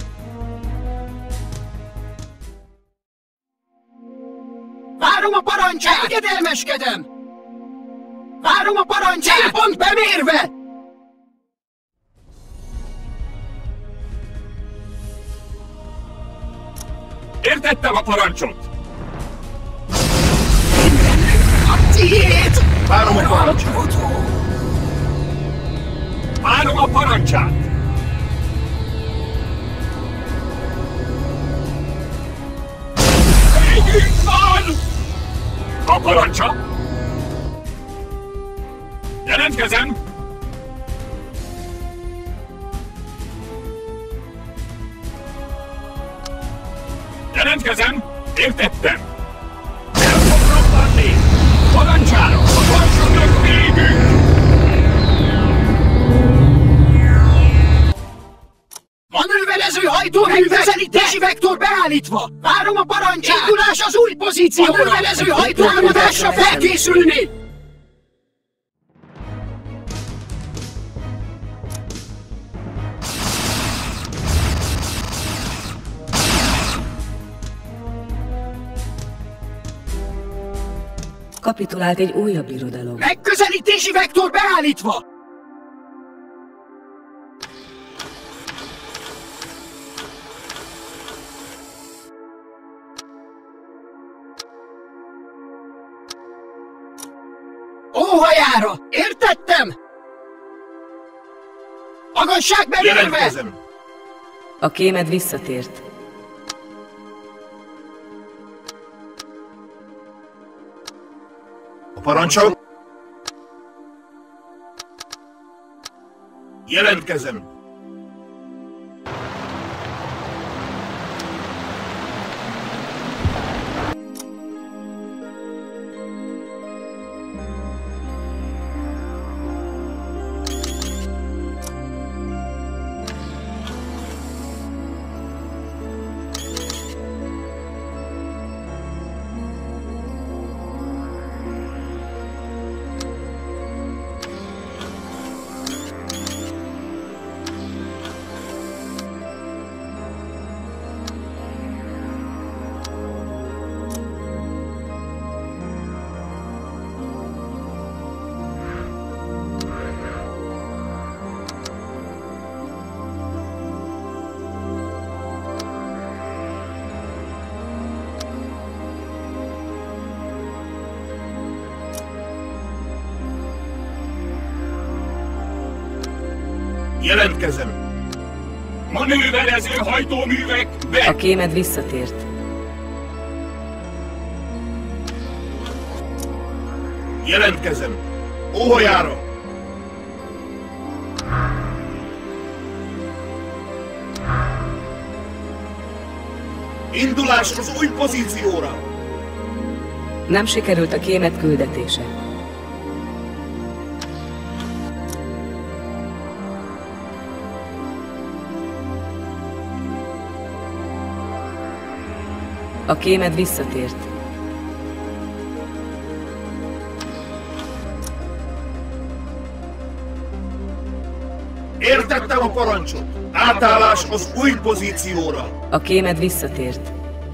Várom a parancsát! Engedelmeskedem! Várom a parancsát! Célpont bemérve! Értettem a parancsot! A tiéd! Várom a parancsot. Várom a parancsát! Végünk van! A parancsa? Jelentkezem! Jelentkezem! Értettem! El fog robbanni! Parancsára! A parancsoknak végünk! Manőverező hajtómű közelítési vektor beállítva! Várom a parancsát! Indulás az új pozícióra! Manőverező hajtótámadásra felkészülni! Kapitulált egy újabb irodalom. Megközelítési vektor beállítva! Óhajára! Értettem! Magasság bemérve! Jelentkezem. A kémed visszatért. A parancsot. Jelentkezem. Jelentkezem. Manőverező hajtóművek be! A kémed visszatért. Jelentkezem. Óhajára! Indulás az új pozícióra! Nem sikerült a kémed küldetése. A kémed visszatért. Értettem a parancsot! Átállás az új pozícióra! A kémed visszatért.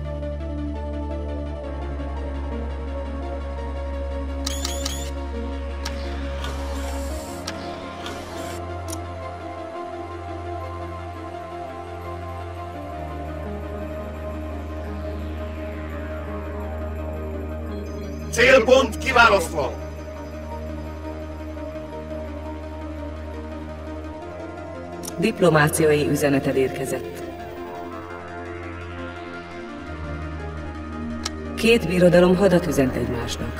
Célpont kiválasztva! Diplomáciai üzeneted érkezett. Két birodalom hadat üzent egymásnak.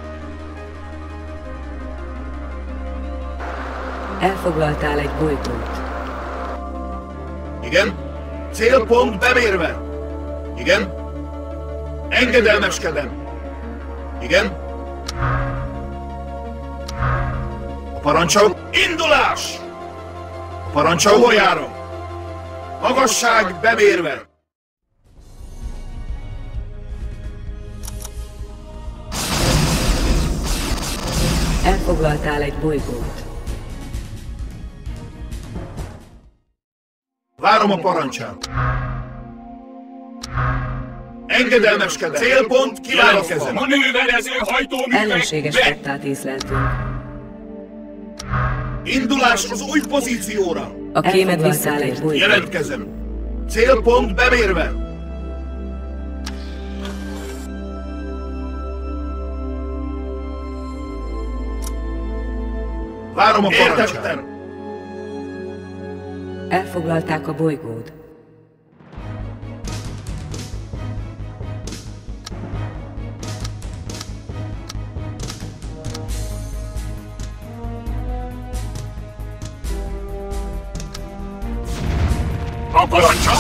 Elfoglaltál egy bolygót. Igen? Célpont bemérve! Igen? Engedelmeskedem! Igen? A parancsok indulás! A parancsa óhajára! Magasság bemérve! Elfoglaltál egy bolygót. Várom a parancsát! Engedelmeskedem! Célpont kiválasztva! Manőverező hajtóművek Ellenséges be! flottát észleltünk. Indulás az új pozícióra! A kémed visszáll egy bolygót. Jelentkezem! Célpont bemérve! Várom a parancsát! Értettem! Elfoglalták a bolygót. A parancsa!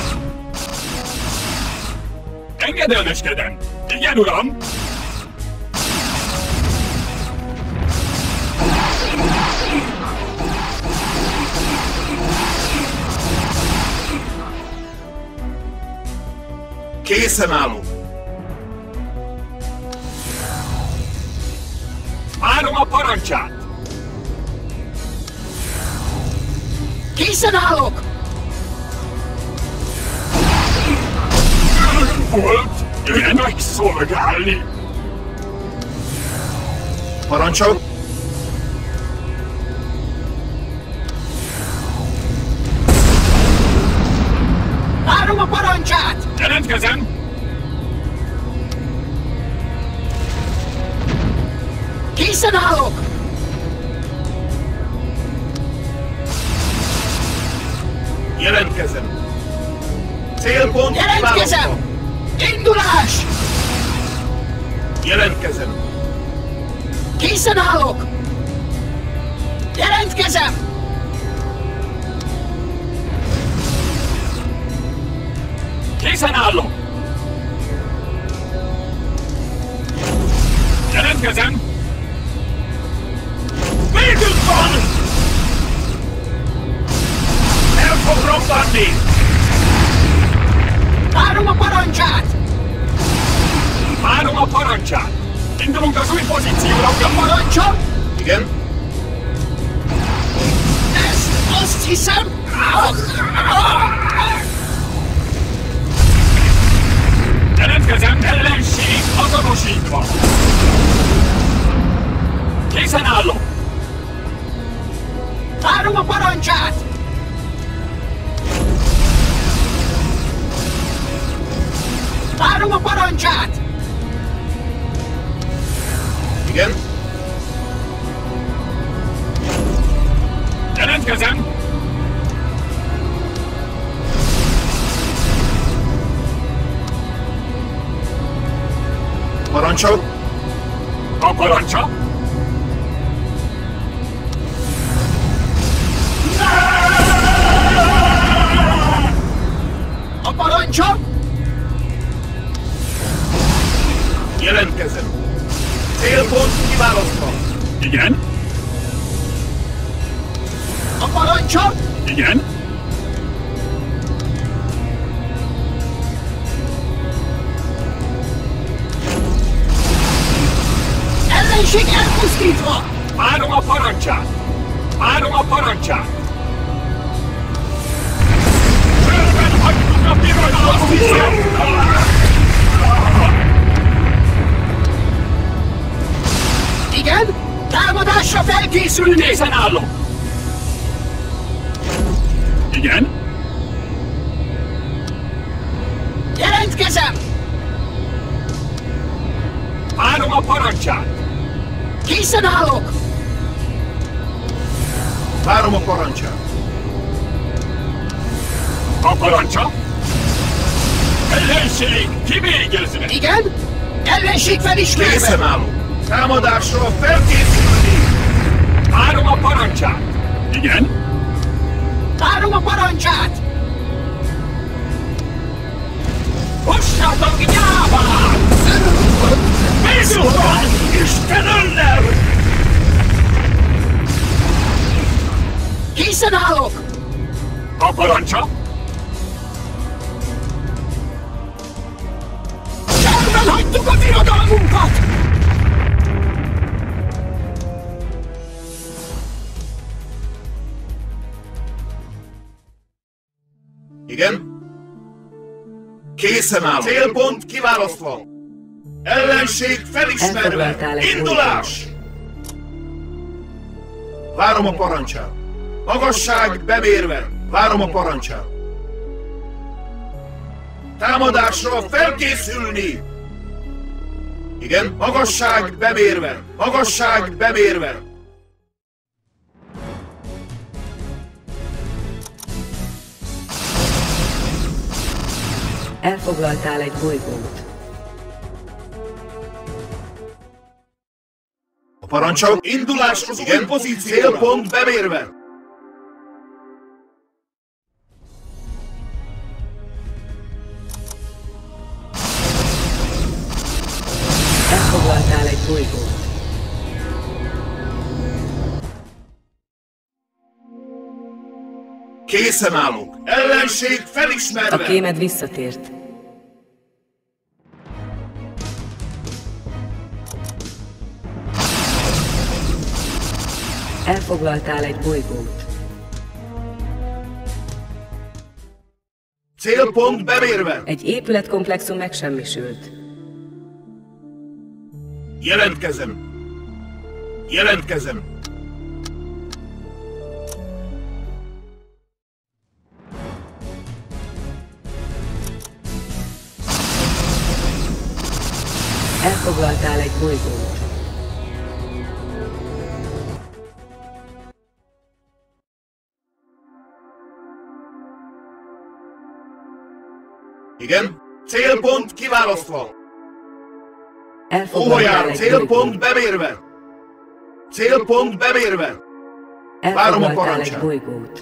Engedelmeskedem! Igen, uram! Készen állok! Várom a parancsát! Készen állok! Volt jöjjön megszolgálni! Parancsok! Várom a parancsát! Jelentkezem! Készen állok! Jelentkezem! Célpont Jelentkezem! kiválasztva! Indulás! Jelentkezem! Készen állok! Jelentkezem! Készen állok! Jelentkezem! Végünk van! El fog robbanni! Várom a parancsát! Várom a parancsát! Indulunk az új pozícióra, uram! Parancsa! Igen? Ez azt hiszem... Jelentkezem, ellenség azonosítva! Készen állok! Várom a parancsát! Várom a parancsát! Igen? Jelentkezem! parancsok! A parancsa? A parancsa? Jelentkezem! Célpont kiválasztva! Igen? A parancsa? Igen? Ellenség elpusztítva! Várom a parancsát! Várom a parancsát! Körben hagyjuk a birodalmat! Igen? Támadásra felkészülni! Készen állok! Igen? Jelentkezem! Várom a parancsát! Készen állok! Várom a parancsát! A parancsa? Ellenség kivégezve! Igen? Ellenség felismerve! Készen állok! Támadásra felkészülni! Várom a parancsát! Igen? Várom a parancsát! Hossátok nyávát! Megszólal! Isten önnel! Készen állok! A parancsa? Cserben hagytuk a birodalmunkat! Igen? Készen állok! Célpont kiválasztva! Ellenség felismerve! Elfoglaltál egy Indulás! Várom a parancsát! Magasság bemérve! Várom a parancsát! Támadásra felkészülni! Igen? Magasság bemérve! Magasság bemérve! Elfoglaltál egy bolygót. A parancsok indulás az új pozíció! Célpont bemérve! Elfoglaltál egy bolygót. Készen állok! Ellenség felismerve! A kémed visszatért. Elfoglaltál egy bolygót. Célpont bemérve! Egy épületkomplexum megsemmisült. Jelentkezem! Jelentkezem! Elfoglaltál egy bolygót. Igen? Célpont kiválasztva! Elfoglaltál Óhajár! egy Célpont bolygót. bemérve! Célpont bemérve! Várom a Elfoglaltál parancsát. egy bolygót.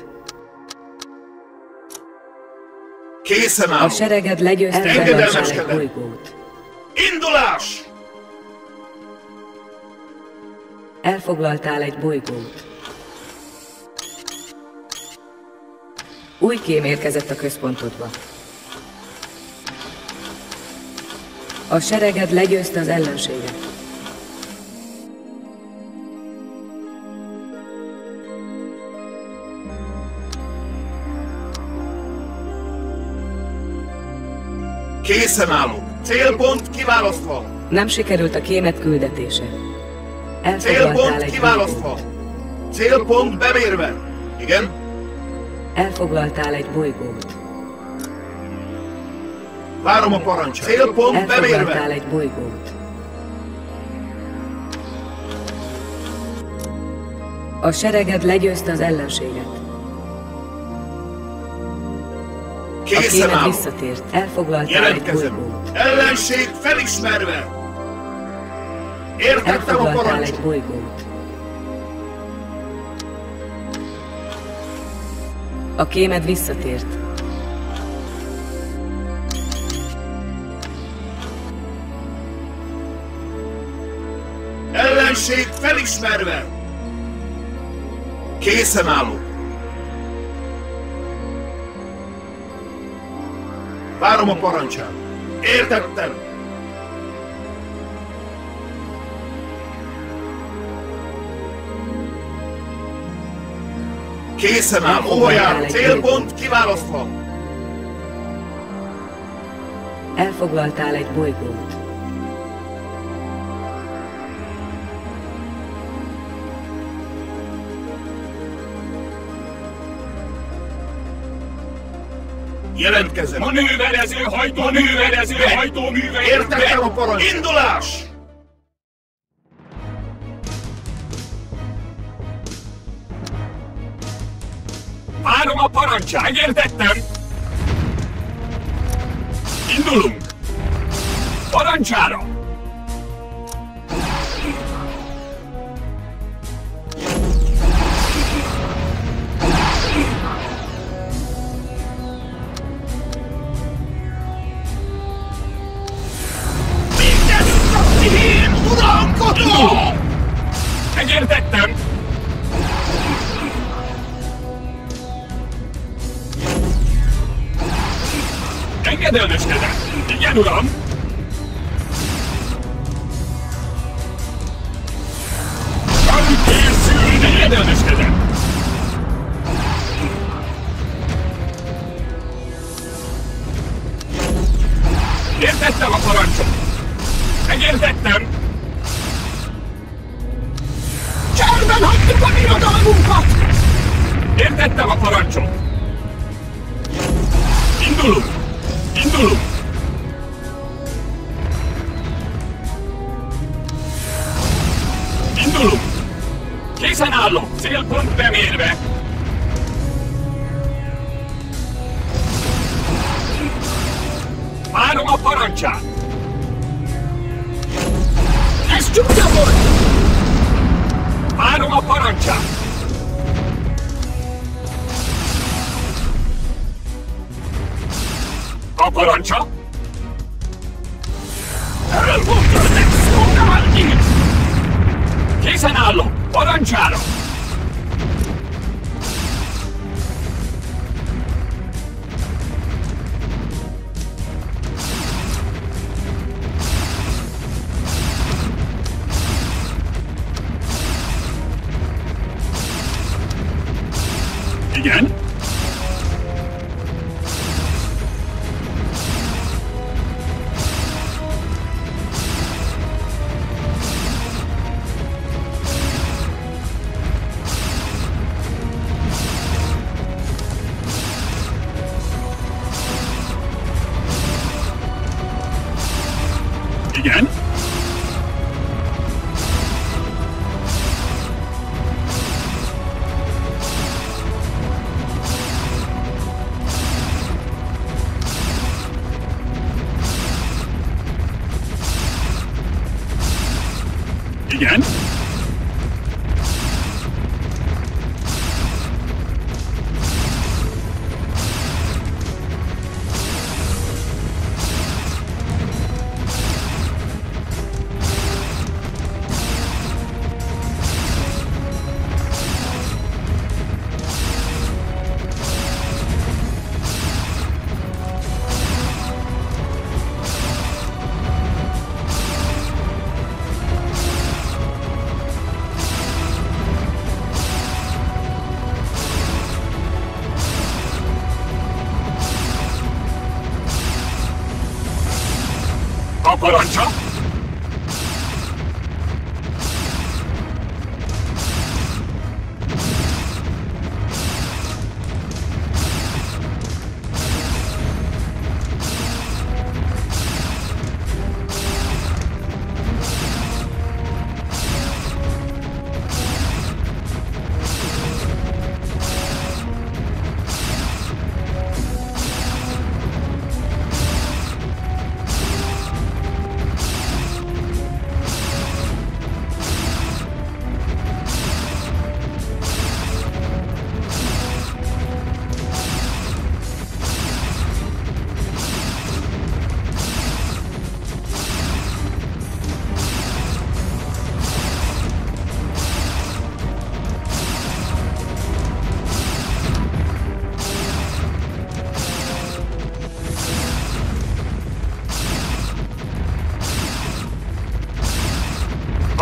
Készen A állok! sereged legyőzte az ellenség egy Engedelmeskedem! bolygót. Indulás! Elfoglaltál egy bolygót. Új kém érkezett a központodba. A sereged legyőzte az ellenséget. Készen állok! Célpont kiválasztva! Nem sikerült a kémet küldetése. Elfoglaltál Célpont egy kiválasztva! bolygót. Célpont bemérve! Igen? Elfoglaltál egy bolygót. Várom a parancsát! Célpont Elfoglaltál bemérve! egy bolygót. A sereged legyőzte az ellenséget. A Készen kémed állok! visszatért. Elfoglaltál egy Jelentkezem! bolygót. Ellenség felismerve! Értettem a Elfoglaltál egy parancsot! bolygót. A kémed visszatért. Ellenség felismerve! Készen állok! Várom a parancsát! Értettem! Készen áll, hova jár? Célpont kiválasztva! Elfoglaltál egy bolygót. Jelentkezem! Manőverező hajtóműve! Értettem a parancsot! Indulás! Várom a parancsát! Megértettem! Indulunk! Parancsára! Uralkodó! Megértettem! Engedelmeskedem! Igen, uram! Készül! Engedelmeskedem! Értettem a parancsot! Megértettem! Cserben hagytuk a birodalmunkat! Értettem a parancsot! Indulunk! Indulunk! Indulunk! Készen állok! Célpont bemérve! Várom a parancsát! Ez csúnya volt! Várom a parancsát! A parancsa? Elmondtad megszólálni! Készen állok! Parancsára! Igen? Igen? Igen? A parancsa?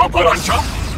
a parancsa?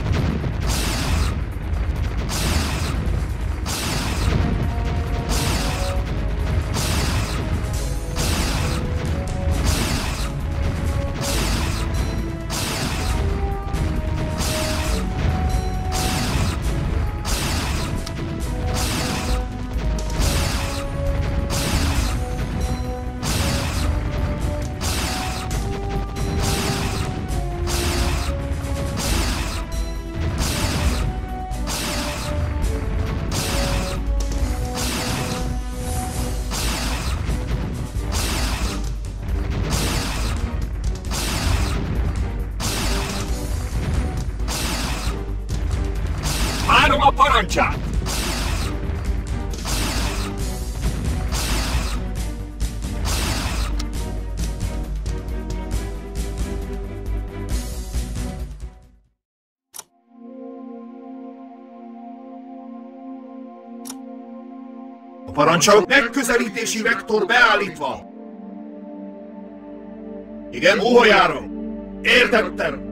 Várom a parancsát! A parancsa megközelítési vektor beállítva. Igen, óhajára. Értettem.